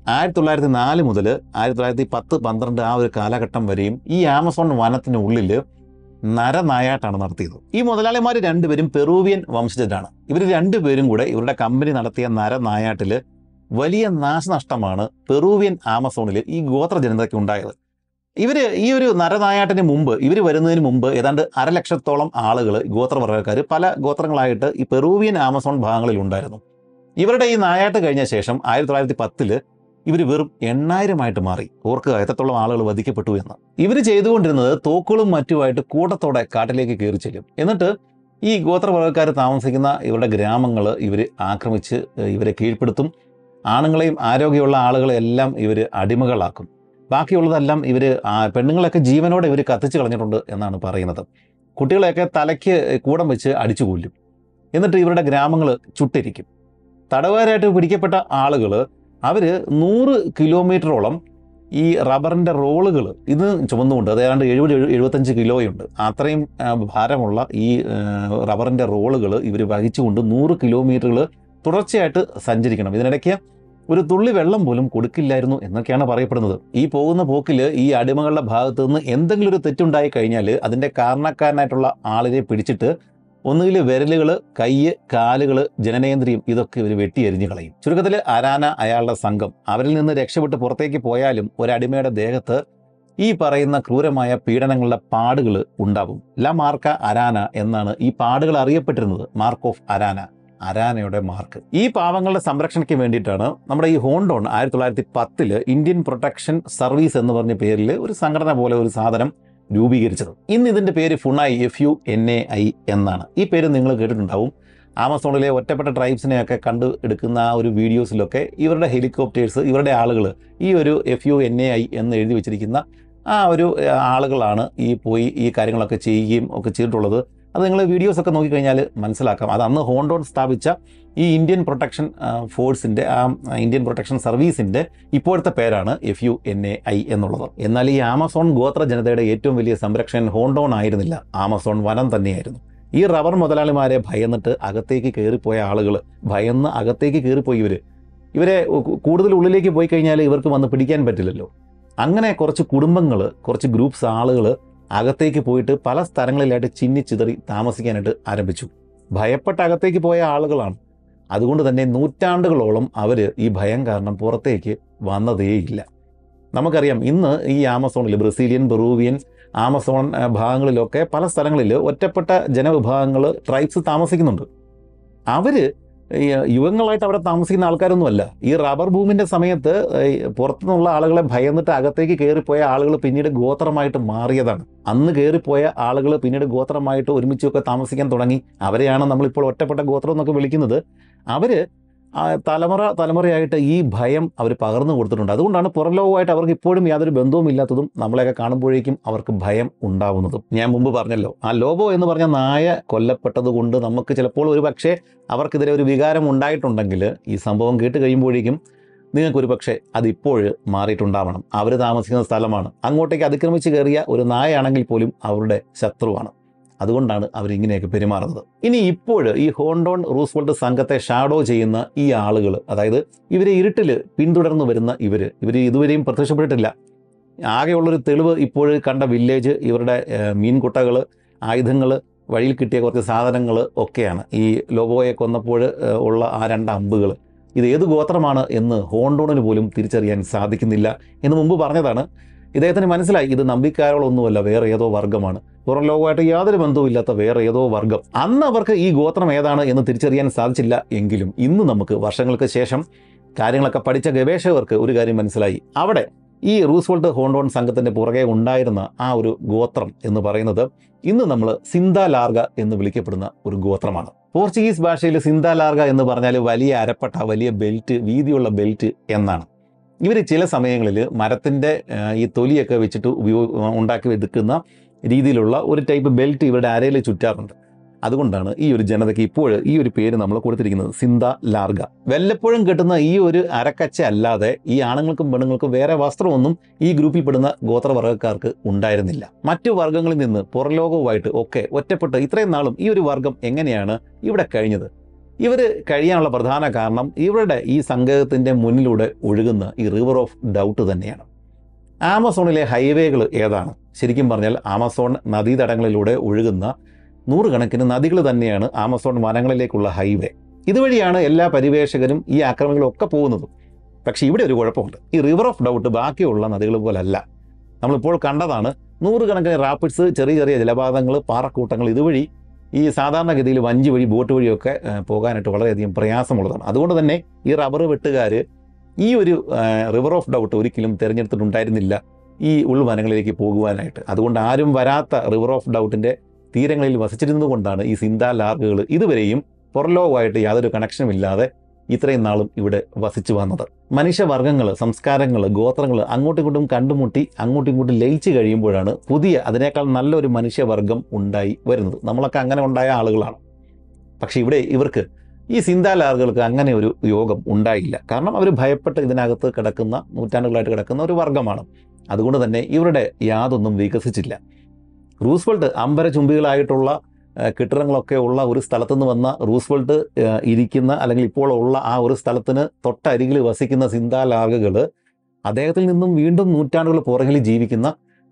1904 മുതൽ 1910-12 ആ ഒരു കാലഘട്ടം വരെയും ഈ ആമസോൺ വനത്തിനുള്ളിൽ നരനായാട്ടാണ് നടത്തിയത്. ഈ മുതലാളിമാർ രണ്ടുപേരും പെറൂവിയൻ വംശജരാണ്. ഇവർ രണ്ടുപേരും കൂടെ ഇവരുടെ കമ്പനി നടത്തിയ നരനായാട്ടിൽ വലിയ നാശനഷ്ടമാണ് പെറൂവിയൻ ആമസോണിൽ ഈ ഗോത്ര ജനതയ്ക്ക് ഉണ്ടായത്. ഈ ഒരു നരനായാട്ടിന് മുമ്പ്, ഇവർ വരുന്നതിന് മുമ്പ് ഏതാണ്ട് 1,00,000-ഓളം ആളുകൾ, ഗോത്രവർഗ്ഗക്കാർ, പല ഗോത്രങ്ങളായിട്ട് ഈ പെറൂവിയൻ ആമസോൺ ഭാഗങ്ങളിൽ ഉണ്ടായിരുന്നു. ഇവരുടെ ഈ നായാട്ട് കഴിഞ്ഞ ശേഷം 1910 ഇവർ വെറും 8,000 മാറി. ഓർക്കുക എത്രത്തോളം ആളുകൾ വധിക്കപ്പെട്ടു എന്ന്. ഇവർ ചെയ്തുകൊണ്ടിരുന്നത് തോക്കുകളും മറ്റുമായിട്ട് കൂട്ടത്തോടെ കാട്ടിലേക്ക് കയറി ചെല്ലും. എന്നിട്ട് ഈ ഗോത്രവർഗ്ഗക്കാർ താമസിക്കുന്ന ഇവരുടെ ഗ്രാമങ്ങൾ ഇവർ ആക്രമിച്ച് ഇവരെ കീഴ്പ്പെടുത്തും. ആണുങ്ങളെയും ആരോഗ്യമുള്ള ആളുകളെ എല്ലാം ഇവർ അടിമകളാക്കും. ബാക്കിയുള്ളതെല്ലാം പെണ്ണുങ്ങളൊക്കെ ജീവനോടെ ഇവർ കത്തിച്ച് കളഞ്ഞിട്ടുണ്ട് എന്നാണ് പറയുന്നത്. കുട്ടികളെയൊക്കെ തലയ്ക്ക് കൂടം വെച്ച് അടിച്ചു കൊല്ലും. എന്നിട്ട് ഇവരുടെ ഗ്രാമങ്ങൾ ചുട്ടിരിക്കും. തടവുകാരായിട്ട് പിടിക്കപ്പെട്ട ആളുകൾ അവർ 100 കിലോമീറ്ററോളം ഈ റബ്ബറിൻ്റെ റോളുകൾ ഇത് ചുമന്നുകൊണ്ട്, അത് ഏതാണ്ട് 70-75 കിലോയുണ്ട്, അത്രയും ഭാരമുള്ള ഈ റബ്ബറിൻ്റെ റോളുകൾ ഇവർ വഹിച്ചുകൊണ്ട് 100 കിലോമീറ്ററുകൾ തുടർച്ചയായിട്ട് സഞ്ചരിക്കണം. ഇതിനിടയ്ക്ക് ഒരു തുള്ളി വെള്ളം പോലും കൊടുക്കില്ലായിരുന്നു എന്നൊക്കെയാണ് പറയപ്പെടുന്നത്. ഈ പോകുന്ന പോക്കിൽ ഈ അടിമകളുടെ ഭാഗത്ത് നിന്ന് എന്തെങ്കിലും ഒരു തെറ്റുണ്ടായി കഴിഞ്ഞാൽ അതിൻ്റെ കാരണക്കാരനായിട്ടുള്ള ആളിനെ പിടിച്ചിട്ട് ഒന്നുകിൽ വിരലുകൾ, കൈ, കാലുകൾ, ജനനേന്ദ്രിയം ഇതൊക്കെ ഇവർ വെട്ടിയെരിഞ്ഞു കളയും. ചുരുക്കത്തിൽ അരാന അയാളുടെ സംഘം അവരിൽ നിന്ന് രക്ഷപ്പെട്ട് പുറത്തേക്ക് പോയാലും ഒരടിമയുടെ ദേഹത്ത് ഈ പറയുന്ന ക്രൂരമായ പീഡനങ്ങളുടെ പാടുകൾ ഉണ്ടാവും. ല മാർക്ക അരാന എന്നാണ് ഈ പാടുകൾ അറിയപ്പെട്ടിരുന്നത്. മാർക്ക് ഓഫ് അരാന, അരാനയുടെ മാർക്ക്. ഈ പാവങ്ങളുടെ സംരക്ഷണയ്ക്ക് വേണ്ടിയിട്ടാണ് നമ്മുടെ ഈ ഹോണ്ടോൺ 1910 ഇന്ത്യൻ പ്രൊട്ടക്ഷൻ സർവീസ് എന്ന് പറഞ്ഞ പേരിൽ ഒരു സംഘടന പോലെ ഒരു സാധനം രൂപീകരിച്ചത്. ഇന്ന് ഇതിൻ്റെ പേര് ഫുണായി, FUNAI എന്നാണ്. ഈ പേര് നിങ്ങൾ കേട്ടിട്ടുണ്ടാവും. ആമസോണിലെ ഒറ്റപ്പെട്ട ട്രൈബ്സിനെയൊക്കെ കണ്ടു എടുക്കുന്ന ആ ഒരു വീഡിയോസിലൊക്കെ ഇവരുടെ ഹെലികോപ്റ്റേഴ്സ്, ഇവരുടെ ആളുകൾ ഈ ഒരു FUNAI എന്ന് എഴുതി വെച്ചിരിക്കുന്ന ആ ഒരു ആളുകളാണ് പോയി ഈ കാര്യങ്ങളൊക്കെ ചെയ്യുകയും ഒക്കെ ചെയ്തിട്ടുള്ളത്. അത് നിങ്ങൾ വീഡിയോസൊക്കെ നോക്കിക്കഴിഞ്ഞാൽ മനസ്സിലാക്കാം. അത് അന്ന് ഹോണ്ടോൺ സ്ഥാപിച്ച ഈ ഇന്ത്യൻ പ്രൊട്ടക്ഷൻ ഫോഴ്സിൻ്റെ, ഇന്ത്യൻ പ്രൊട്ടക്ഷൻ സർവീസിൻ്റെ ഇപ്പോഴത്തെ പേരാണ് FUNAI എന്നുള്ളത്. എന്നാൽ ഈ ആമസോൺ ഗോത്ര ജനതയുടെ ഏറ്റവും വലിയ സംരക്ഷകൻ ഹോണ്ടോൺ ആയിരുന്നില്ല, ആമസോൺ വനം തന്നെയായിരുന്നു. ഈ റബ്ബർ മുതലാളിമാരെ ഭയന്നിട്ട് അകത്തേക്ക് കയറിപ്പോയ ആളുകൾ, ഭയന്ന് അകത്തേക്ക് കയറിപ്പോയി ഇവരെ കൂടുതൽ ഉള്ളിലേക്ക് പോയി കഴിഞ്ഞാൽ ഇവർക്ക് വന്ന് പിടിക്കാൻ പറ്റില്ലല്ലോ. അങ്ങനെ കുറച്ച് കുടുംബങ്ങൾ, കുറച്ച് ഗ്രൂപ്പ്സ് ആളുകൾ അകത്തേക്ക് പോയിട്ട് പല സ്ഥലങ്ങളിലായിട്ട് ചിന്നിച്ചിതറി താമസിക്കാനായിട്ട് ആരംഭിച്ചു. ഭയപ്പെട്ട അകത്തേക്ക് പോയ ആളുകളാണ്. അതുകൊണ്ട് തന്നെ നൂറ്റാണ്ടുകളോളം അവർ ഈ ഭയം കാരണം പുറത്തേക്ക് വന്നതേയില്ല. നമുക്കറിയാം, ഇന്ന് ഈ ആമസോണിൽ ബ്രസീലിയൻ, പെറൂവിയൻ, ആമസോൺ ഭാഗങ്ങളിലൊക്കെ പല സ്ഥലങ്ങളിൽ ഒറ്റപ്പെട്ട ജനവിഭാഗങ്ങൾ, ട്രൈബ്സ് താമസിക്കുന്നുണ്ട്. അവർ യുഗങ്ങളായിട്ട് അവിടെ താമസിക്കുന്ന ആൾക്കാരൊന്നുമല്ല. ഈ റബ്ബർ ബൂമിൻ്റെ സമയത്ത് പുറത്തുനിന്നുള്ള ആളുകളെ ഭയന്നിട്ട് അകത്തേക്ക് കയറിപ്പോയ ആളുകൾ പിന്നീട് ഗോത്രമായിട്ട് മാറിയതാണ്. അന്ന് കയറിപ്പോയ ആളുകൾ പിന്നീട് ഗോത്രമായിട്ട് ഒരുമിച്ചൊക്കെ താമസിക്കാൻ തുടങ്ങി. അവരെയാണ് നമ്മളിപ്പോൾ ഒറ്റപ്പെട്ട ഗോത്രം എന്നൊക്കെ വിളിക്കുന്നത്. അവർ തലമുറയായിട്ട് ഈ ഭയം അവർ പകർന്നു കൊടുത്തിട്ടുണ്ട്. അതുകൊണ്ടാണ് പുറം ലോകമായിട്ട് അവർക്ക് ഇപ്പോഴും യാതൊരു ബന്ധവുമില്ലാത്തതും നമ്മളെയൊക്കെ കാണുമ്പോഴേക്കും അവർക്ക് ഭയം ഉണ്ടാവുന്നതും. ഞാൻ മുമ്പ് പറഞ്ഞല്ലോ, ആ ലോബോ എന്ന് പറഞ്ഞ നായ കൊല്ലപ്പെട്ടത് കൊണ്ട് നമുക്ക് ചിലപ്പോൾ ഒരു പക്ഷേ അവർക്കെതിരെ ഒരു വികാരം ഉണ്ടായിട്ടുണ്ടെങ്കിൽ ഈ സംഭവം കേട്ട് കഴിയുമ്പോഴേക്കും നിങ്ങൾക്കൊരു പക്ഷേ അതിപ്പോൾ മാറിയിട്ടുണ്ടാവണം. അവർ താമസിക്കുന്ന സ്ഥലമാണ്. അങ്ങോട്ടേക്ക് അതിക്രമിച്ച് കയറിയ ഒരു നായയാണെങ്കിൽ പോലും അവരുടെ ശത്രുവാണ്. അതുകൊണ്ടാണ് അവരിങ്ങനെയൊക്കെ പെരുമാറുന്നത്. ഇനി ഇപ്പോൾ ഈ ഹോണ്ടോൺ റൂസ്വെൽറ്റ് സംഘത്തെ ഷാഡോ ചെയ്യുന്ന ഈ ആളുകൾ, അതായത് ഇവരെ ഇരുട്ടിൽ പിന്തുടർന്ന് വരുന്ന ഇവർ ഇതുവരെയും പ്രത്യക്ഷപ്പെട്ടിട്ടില്ല. ആകെയുള്ളൊരു തെളിവ് ഇപ്പോൾ കണ്ട വില്ലേജ്, ഇവരുടെ മീൻകുട്ടകൾ, ആയുധങ്ങൾ, വഴിയിൽ കിട്ടിയ കുറച്ച് സാധനങ്ങൾ ഒക്കെയാണ്. ഈ ലോബോയെ കൊന്നപ്പോൾ ഉള്ള ആ 2 അമ്പുകൾ. ഇത് ഏത് ഗോത്രമാണ് എന്ന് ഹോണ്ടോണിന് പോലും തിരിച്ചറിയാൻ സാധിക്കുന്നില്ല എന്ന് മുമ്പ് പറഞ്ഞതാണ്. ഇദ്ദേഹത്തിന് മനസ്സിലായി, ഇത് നമ്പിക്കാരോളൊന്നുമല്ല, വേറെ ഏതോ വർഗ്ഗമാണ്, പുറം ലോകമായിട്ട് യാതൊരു ബന്ധവുമില്ലാത്ത വേറെ ഏതോ വർഗ്ഗം. അന്ന് അവർക്ക് ഈ ഗോത്രം ഏതാണ് എന്ന് തിരിച്ചറിയാൻ സാധിച്ചില്ല. എങ്കിലും ഇന്ന് നമുക്ക് വർഷങ്ങൾക്ക് ശേഷം കാര്യങ്ങളൊക്കെ പഠിച്ച ഗവേഷകർക്ക് ഒരു കാര്യം മനസ്സിലായി. അവിടെ ഈ റൂസ്വെൽറ്റ് ഹോണ്ടോൺ സംഘത്തിൻ്റെ പുറകെ ഉണ്ടായിരുന്ന ആ ഒരു ഗോത്രം എന്ന് പറയുന്നത് ഇന്ന് നമ്മൾ സിന്താ ലാർഗ എന്ന് വിളിക്കപ്പെടുന്ന ഒരു ഗോത്രമാണ്. പോർച്ചുഗീസ് ഭാഷയിൽ സിന്താ ലാർഗ എന്ന് പറഞ്ഞാൽ വലിയ അരപ്പട്ട, വലിയ ബെൽറ്റ്, വീതിയുള്ള ബെൽറ്റ് എന്നാണ്. ഇവർ ചില സമയങ്ങളിൽ മരത്തിൻ്റെ ഈ തൊലിയൊക്കെ വെച്ചിട്ട് ഉണ്ടാക്കി എടുക്കുന്ന രീതിയിലുള്ള ഒരു ടൈപ്പ് ബെൽറ്റ് ഇവരുടെ അരയിൽ ചുറ്റാറുണ്ട്. അതുകൊണ്ടാണ് ഈ ഒരു ജനതയ്ക്ക് ഇപ്പോൾ ഈ ഒരു പേര് നമ്മൾ കൊടുത്തിരിക്കുന്നത്, സിന്താ ലാർഗ. വല്ലപ്പോഴും കിട്ടുന്ന ഈ ഒരു അരക്കച്ച അല്ലാതെ ഈ ആണുങ്ങൾക്കും പെണ്ണുങ്ങൾക്കും വേറെ വസ്ത്രമൊന്നും ഈ ഗ്രൂപ്പിൽ പെടുന്ന ഗോത്രവർഗ്ഗക്കാർക്ക് ഉണ്ടായിരുന്നില്ല. മറ്റു വർഗ്ഗങ്ങളിൽ നിന്ന് പുറലോകവുമായിട്ട് ഒക്കെ ഒറ്റപ്പെട്ട് ഇത്രയും നാളും ഈ ഒരു വർഗ്ഗം എങ്ങനെയാണ് ഇവിടെ കഴിഞ്ഞത്? ഇവർ കഴിയാനുള്ള പ്രധാന കാരണം ഇവരുടെ ഈ സംഘത്തിൻ്റെ മുന്നിലൂടെ ഒഴുകുന്ന ഈ റിവർ ഓഫ് ഡൗട്ട് തന്നെയാണ്. ആമസോണിലെ ഹൈവേകൾ ഏതാണ്? ശരിക്കും പറഞ്ഞാൽ ആമസോൺ നദീതടങ്ങളിലൂടെ ഒഴുകുന്ന നൂറുകണക്കിന് നദികൾ തന്നെയാണ് ആമസോൺ വനങ്ങളിലേക്കുള്ള ഹൈവേ. ഇതുവഴിയാണ് എല്ലാ പരിവേഷകരും ഈ ആക്രമണങ്ങളും ഒക്കെ പോകുന്നത്. പക്ഷേ ഇവിടെ ഒരു കുഴപ്പമുണ്ട്. ഈ റിവർ ഓഫ് ഡൗട്ട് ബാക്കിയുള്ള നദികൾ പോലല്ല. നമ്മളിപ്പോൾ കണ്ടതാണ് നൂറുകണക്കിന് റാപ്പിഡ്സ്, ചെറിയ ചെറിയ ജലപാതങ്ങൾ, പാറക്കൂട്ടങ്ങൾ. ഇതുവഴി ഈ സാധാരണഗതിയിൽ വഞ്ചി വഴി, ബോട്ട് വഴിയൊക്കെ പോകാനായിട്ട് വളരെയധികം പ്രയാസമുള്ളതാണ്. അതുകൊണ്ട് തന്നെ ഈ റബ്ബർ വെട്ടുകാർ ഈ ഒരു റിവർ ഓഫ് ഡൗട്ട് ഒരിക്കലും തിരഞ്ഞെടുത്തിട്ടുണ്ടായിരുന്നില്ല ഈ ഉൾവനങ്ങളിലേക്ക് പോകുവാനായിട്ട്. അതുകൊണ്ട് ആരും വരാത്ത റിവർ ഓഫ് ഡൗട്ടിൻ്റെ തീരങ്ങളിൽ വസിച്ചിരുന്നത് കൊണ്ടാണ് ഈ സിന്താ ലാർഗകൾ ഇതുവരെയും പുറലോകമായിട്ട് യാതൊരു കണക്ഷനും ഇല്ലാതെ ഇത്രയും നാളും ഇവിടെ വസിച്ചു വന്നത്. മനുഷ്യവർഗ്ഗങ്ങൾ, സംസ്കാരങ്ങൾ, ഗോത്രങ്ങൾ അങ്ങോട്ടും ഇങ്ങോട്ടും കണ്ടുമുട്ടി അങ്ങോട്ടും ഇങ്ങോട്ടും ലയിച്ച് കഴിയുമ്പോഴാണ് പുതിയ, അതിനേക്കാൾ നല്ലൊരു മനുഷ്യവർഗ്ഗം ഉണ്ടായി വരുന്നത്. നമ്മളൊക്കെ അങ്ങനെ ഉണ്ടായ ആളുകളാണ്. പക്ഷേ ഇവിടെ ഇവർക്ക്, ഈ സിന്താ ലാർഗകൾക്ക് അങ്ങനെ ഒരു യോഗം ഉണ്ടായില്ല. കാരണം അവർ ഭയപ്പെട്ട് ഇതിനകത്ത് കിടക്കുന്ന, നൂറ്റാണ്ടുകളായിട്ട് കിടക്കുന്ന ഒരു വർഗ്ഗമാണ്. അതുകൊണ്ട് തന്നെ ഇവരുടെ യാതൊന്നും വികസിച്ചില്ല. റൂസ്വെൽറ്റ് അമ്പരചുംബികളായിട്ടുള്ള കെട്ടിടങ്ങളൊക്കെ ഉള്ള ഒരു സ്ഥലത്തുനിന്ന് വന്ന റൂസ്വെൽറ്റ് ഇരിക്കുന്ന, അല്ലെങ്കിൽ ഇപ്പോൾ ഉള്ള ആ ഒരു സ്ഥലത്തിന് തൊട്ടരികിൽ വസിക്കുന്ന സിന്താ ലാർഗകൾ അദ്ദേഹത്തിൽ നിന്നും വീണ്ടും നൂറ്റാണ്ടുകൾ പുറകിൽ ജീവിക്കുന്ന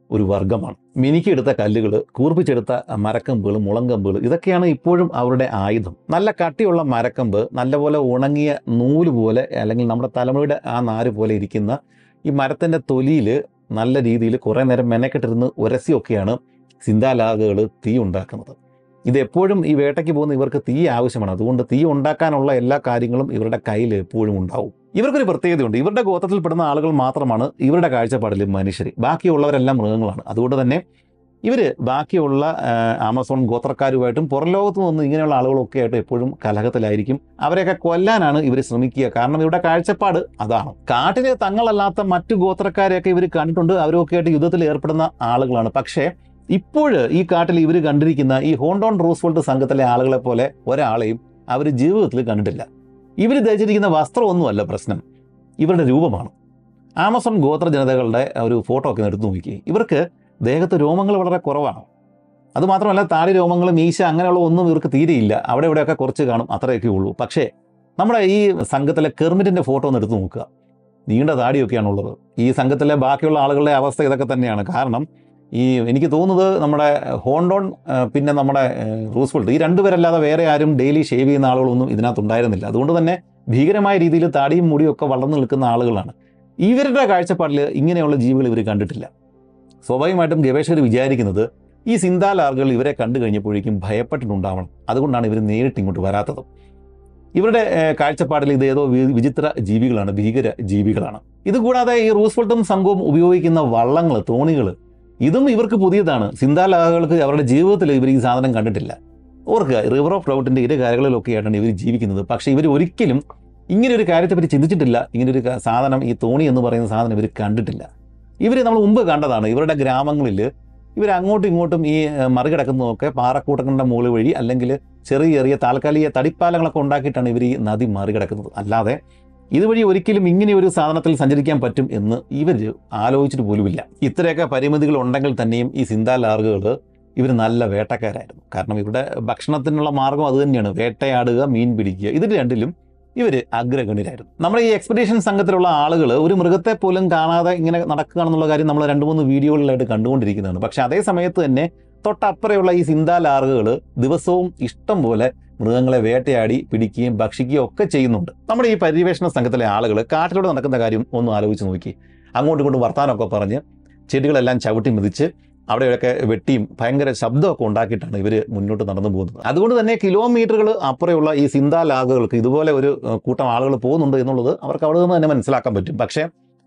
ഒരു വർഗ്ഗമാണ്. മിനുക്കിയെടുത്ത കല്ലുകൾ, കൂർപ്പിച്ചെടുത്ത മരക്കമ്പുകൾ, മുളങ്കമ്പുകൾ, ഇതൊക്കെയാണ് ഇപ്പോഴും അവരുടെ ആയുധം. നല്ല കട്ടിയുള്ള മരക്കമ്പ്, നല്ലപോലെ ഉണങ്ങിയ നൂല് പോലെ അല്ലെങ്കിൽ നമ്മുടെ തലമുറയുടെ ആ നാര് പോലെ ഇരിക്കുന്ന ഈ മരത്തിൻ്റെ തൊലിയിൽ നല്ല രീതിയിൽ കുറേ നേരം മെനക്കെട്ടിരുന്ന് ഉരസിയൊക്കെയാണ് സിന്താലാഗകൾ തീ ഉണ്ടാക്കുന്നത്. ഇതെപ്പോഴും ഈ വേട്ടയ്ക്ക് പോകുന്ന ഇവർക്ക് തീ ആവശ്യമാണ്. അതുകൊണ്ട് തീ ഉണ്ടാക്കാനുള്ള എല്ലാ കാര്യങ്ങളും ഇവരുടെ കയ്യിൽ എപ്പോഴും ഉണ്ടാവും. ഇവർക്കൊരു പ്രത്യേകതയുണ്ട്. ഇവരുടെ ഗോത്രത്തിൽപ്പെടുന്ന ആളുകൾ മാത്രമാണ് ഇവരുടെ കാഴ്ചപ്പാടിൽ മനുഷ്യർ, ബാക്കിയുള്ളവരെല്ലാം മൃഗങ്ങളാണ്. അതുകൊണ്ട് തന്നെ ഇവർ ബാക്കിയുള്ള ആമസോൺ ഗോത്രക്കാരുമായിട്ടും പുറം ലോകത്തു നിന്ന് ഇങ്ങനെയുള്ള ആളുകളൊക്കെ ആയിട്ട് എപ്പോഴും കലഹത്തിലായിരിക്കും. അവരെയൊക്കെ കൊല്ലാനാണ് ഇവർ ശ്രമിക്കുക. കാരണം ഇവരുടെ കാഴ്ചപ്പാട് അതാണ്. കാട്ടിൽ തങ്ങളല്ലാത്ത മറ്റു ഗോത്രക്കാരെയൊക്കെ ഇവർ കണ്ടിട്ടുണ്ട്. അവരൊക്കെ ആയിട്ട് യുദ്ധത്തിൽ ഏർപ്പെടുന്ന ആളുകളാണ്. പക്ഷേ ഇപ്പോൾ ഈ കാട്ടിൽ ഇവർ കണ്ടിരിക്കുന്ന ഈ ഹോണ്ടോൺ റൂസ്വെൽറ്റ് സംഘത്തിലെ ആളുകളെ പോലെ ഒരാളെയും അവർ ജീവിതത്തിൽ കണ്ടിട്ടില്ല. ഇവർ ധരിച്ചിരിക്കുന്ന വസ്ത്രമൊന്നുമല്ല പ്രശ്നം, ഇവരുടെ രൂപമാണ്. ആമസോൺ ഗോത്ര ജനതകളുടെ ഒരു ഫോട്ടോ ഒക്കെ എടുത്തു നോക്കി. ഇവർക്ക് ദേഹത്ത് രോമങ്ങൾ വളരെ കുറവാണ്. അതുമാത്രമല്ല താടി രോമങ്ങൾ, മീശ അങ്ങനെയുള്ള ഒന്നും ഇവർക്ക് തീരെയില്ല. അവിടെ ഇവിടെയൊക്കെ കുറച്ച് കാണും, അത്രയൊക്കെ ഉള്ളൂ. പക്ഷേ നമ്മുടെ ഈ സംഘത്തിലെ കെർമിറ്റിൻ്റെ ഫോട്ടോ ഒന്ന് എടുത്തു നോക്കുക. നീണ്ട താടിയൊക്കെയാണുള്ളത്. ഈ സംഘത്തിലെ ബാക്കിയുള്ള ആളുകളുടെ അവസ്ഥ ഇതൊക്കെ തന്നെയാണ്. കാരണം എനിക്ക് തോന്നുന്നത് നമ്മുടെ ഹോണ്ടോൺ പിന്നെ നമ്മുടെ റൂസ്വെൽറ്റ്, ഈ രണ്ടുപേരല്ലാതെ വേറെ ആരും ഡെയിലി ഷേവ് ചെയ്യുന്ന ആളുകളൊന്നും ഇതിനകത്തുണ്ടായിരുന്നില്ല. അതുകൊണ്ട് തന്നെ ഭീകരമായ രീതിയിൽ താടിയും മുടിയും ഒക്കെ വളർന്നു നിൽക്കുന്ന ആളുകളാണ്. ഇവരുടെ കാഴ്ചപ്പാടിൽ ഇങ്ങനെയുള്ള ജീവികൾ ഇവർ കണ്ടിട്ടില്ല. സ്വാഭാവികമായിട്ടും ഗവേഷകർ വിചാരിക്കുന്നത് ഈ സിന്താലാർഗകൾ ഇവരെ കണ്ടു കഴിഞ്ഞപ്പോഴേക്കും ഭയപ്പെട്ടിട്ടുണ്ടാവണം. അതുകൊണ്ടാണ് ഇവർ നേരിട്ട് ഇങ്ങോട്ട് വരാത്തത്. ഇവരുടെ കാഴ്ചപ്പാടിൽ ഇത് ഏതോ വിചിത്ര ജീവികളാണ്, ഭീകര ജീവികളാണ്. ഇതുകൂടാതെ ഈ റൂസ്വെൽറ്റും സംഘവും ഉപയോഗിക്കുന്ന വള്ളങ്ങൾ, തോണികൾ, ഇതും ഇവർക്ക് പുതിയതാണ്. സിന്താലാഗകൾക്ക് അവരുടെ ജീവിതത്തിൽ ഇവർ ഈ സാധനം കണ്ടിട്ടില്ല. ഓർക്കുക, റിവർ ഓഫ് ഡൗട്ടിൻ്റെ ഇരു കാര്യങ്ങളിലൊക്കെ ആയിട്ടാണ് ഇവർ ജീവിക്കുന്നത്. പക്ഷേ ഇവർ ഒരിക്കലും ഇങ്ങനെ ഒരു കാര്യത്തെപ്പറ്റി ചിന്തിച്ചിട്ടില്ല. ഇങ്ങനൊരു സാധനം, ഈ തോണി എന്ന് പറയുന്ന സാധനം ഇവർ കണ്ടിട്ടില്ല. ഇവർ നമ്മൾ മുമ്പ് കണ്ടതാണ്. ഇവരുടെ ഗ്രാമങ്ങളിൽ ഇവർ അങ്ങോട്ടും ഇങ്ങോട്ടും ഈ മറികടക്കുന്നതൊക്കെ പാറക്കൂട്ടങ്ങളുടെ മുകളിൽ വഴി അല്ലെങ്കിൽ ചെറിയ ചെറിയ താൽക്കാലിക തടിപ്പാലങ്ങളൊക്കെ ഉണ്ടാക്കിയിട്ടാണ് ഇവർ ഈ നദി മറികടക്കുന്നത്. അല്ലാതെ ഇതുവഴി ഒരിക്കലും ഇങ്ങനെ ഒരു സാധനത്തിൽ സഞ്ചരിക്കാൻ പറ്റും എന്ന് ഇവർ ആലോചിച്ചിട്ട് പോലുമില്ല. ഇത്രയൊക്കെ പരിമിതികൾ ഉണ്ടെങ്കിൽ തന്നെയും ഈ സിന്താലാർഗകൾ ഇവർ നല്ല വേട്ടക്കാരായിരുന്നു. കാരണം ഇവരുടെ ഭക്ഷണത്തിനുള്ള മാർഗം അതുതന്നെയാണ്, വേട്ടയാടുക, മീൻ പിടിക്കുക. ഇതിൽ രണ്ടിലും ഇവർ അഗ്രഗണ്യരായിരുന്നു. നമ്മുടെ ഈ എക്സ്പെഡീഷൻ സംഘത്തിലുള്ള ആളുകൾ ഒരു മൃഗത്തെ പോലും കാണാതെ ഇങ്ങനെ നടക്കുകയാണെന്നുള്ള കാര്യം നമ്മൾ 2-3 വീഡിയോകളിലായിട്ട് കണ്ടുകൊണ്ടിരിക്കുന്നതാണ്. പക്ഷേ അതേ സമയത്ത് തന്നെ തൊട്ടപ്പുറയുള്ള ഈ സിന്താലാർഗകൾ ദിവസവും ഇഷ്ടം പോലെ മൃഗങ്ങളെ വേട്ടയാടി പിടിക്കുകയും ഭക്ഷിക്കുകയും ഒക്കെ ചെയ്യുന്നുണ്ട്. നമ്മുടെ ഈ പര്യവേഷണ സംഘത്തിലെ ആളുകൾ കാട്ടിലൂടെ നടക്കുന്ന കാര്യം ഒന്ന് ആലോചിച്ച് നോക്കി. അങ്ങോട്ടും ഇങ്ങോട്ടും വർത്താനമൊക്കെ പറഞ്ഞ് ചെടികളെല്ലാം ചവിട്ടി മെതിച്ച് അവിടെയൊക്കെ വെട്ടിയും ഭയങ്കര ശബ്ദമൊക്കെ ഉണ്ടാക്കിയിട്ടാണ് ഇവർ മുന്നോട്ട് നടന്നു പോകുന്നത്. അതുകൊണ്ട് തന്നെ കിലോമീറ്ററുകൾ അപ്പുറമുള്ള ഈ സിന്താലാഗകൾക്ക് ഇതുപോലെ ഒരു കൂട്ടം ആളുകൾ പോകുന്നുണ്ട് എന്നുള്ളത് അവർക്ക് അവിടെ നിന്ന് തന്നെ മനസ്സിലാക്കാൻ പറ്റും. പക്ഷേ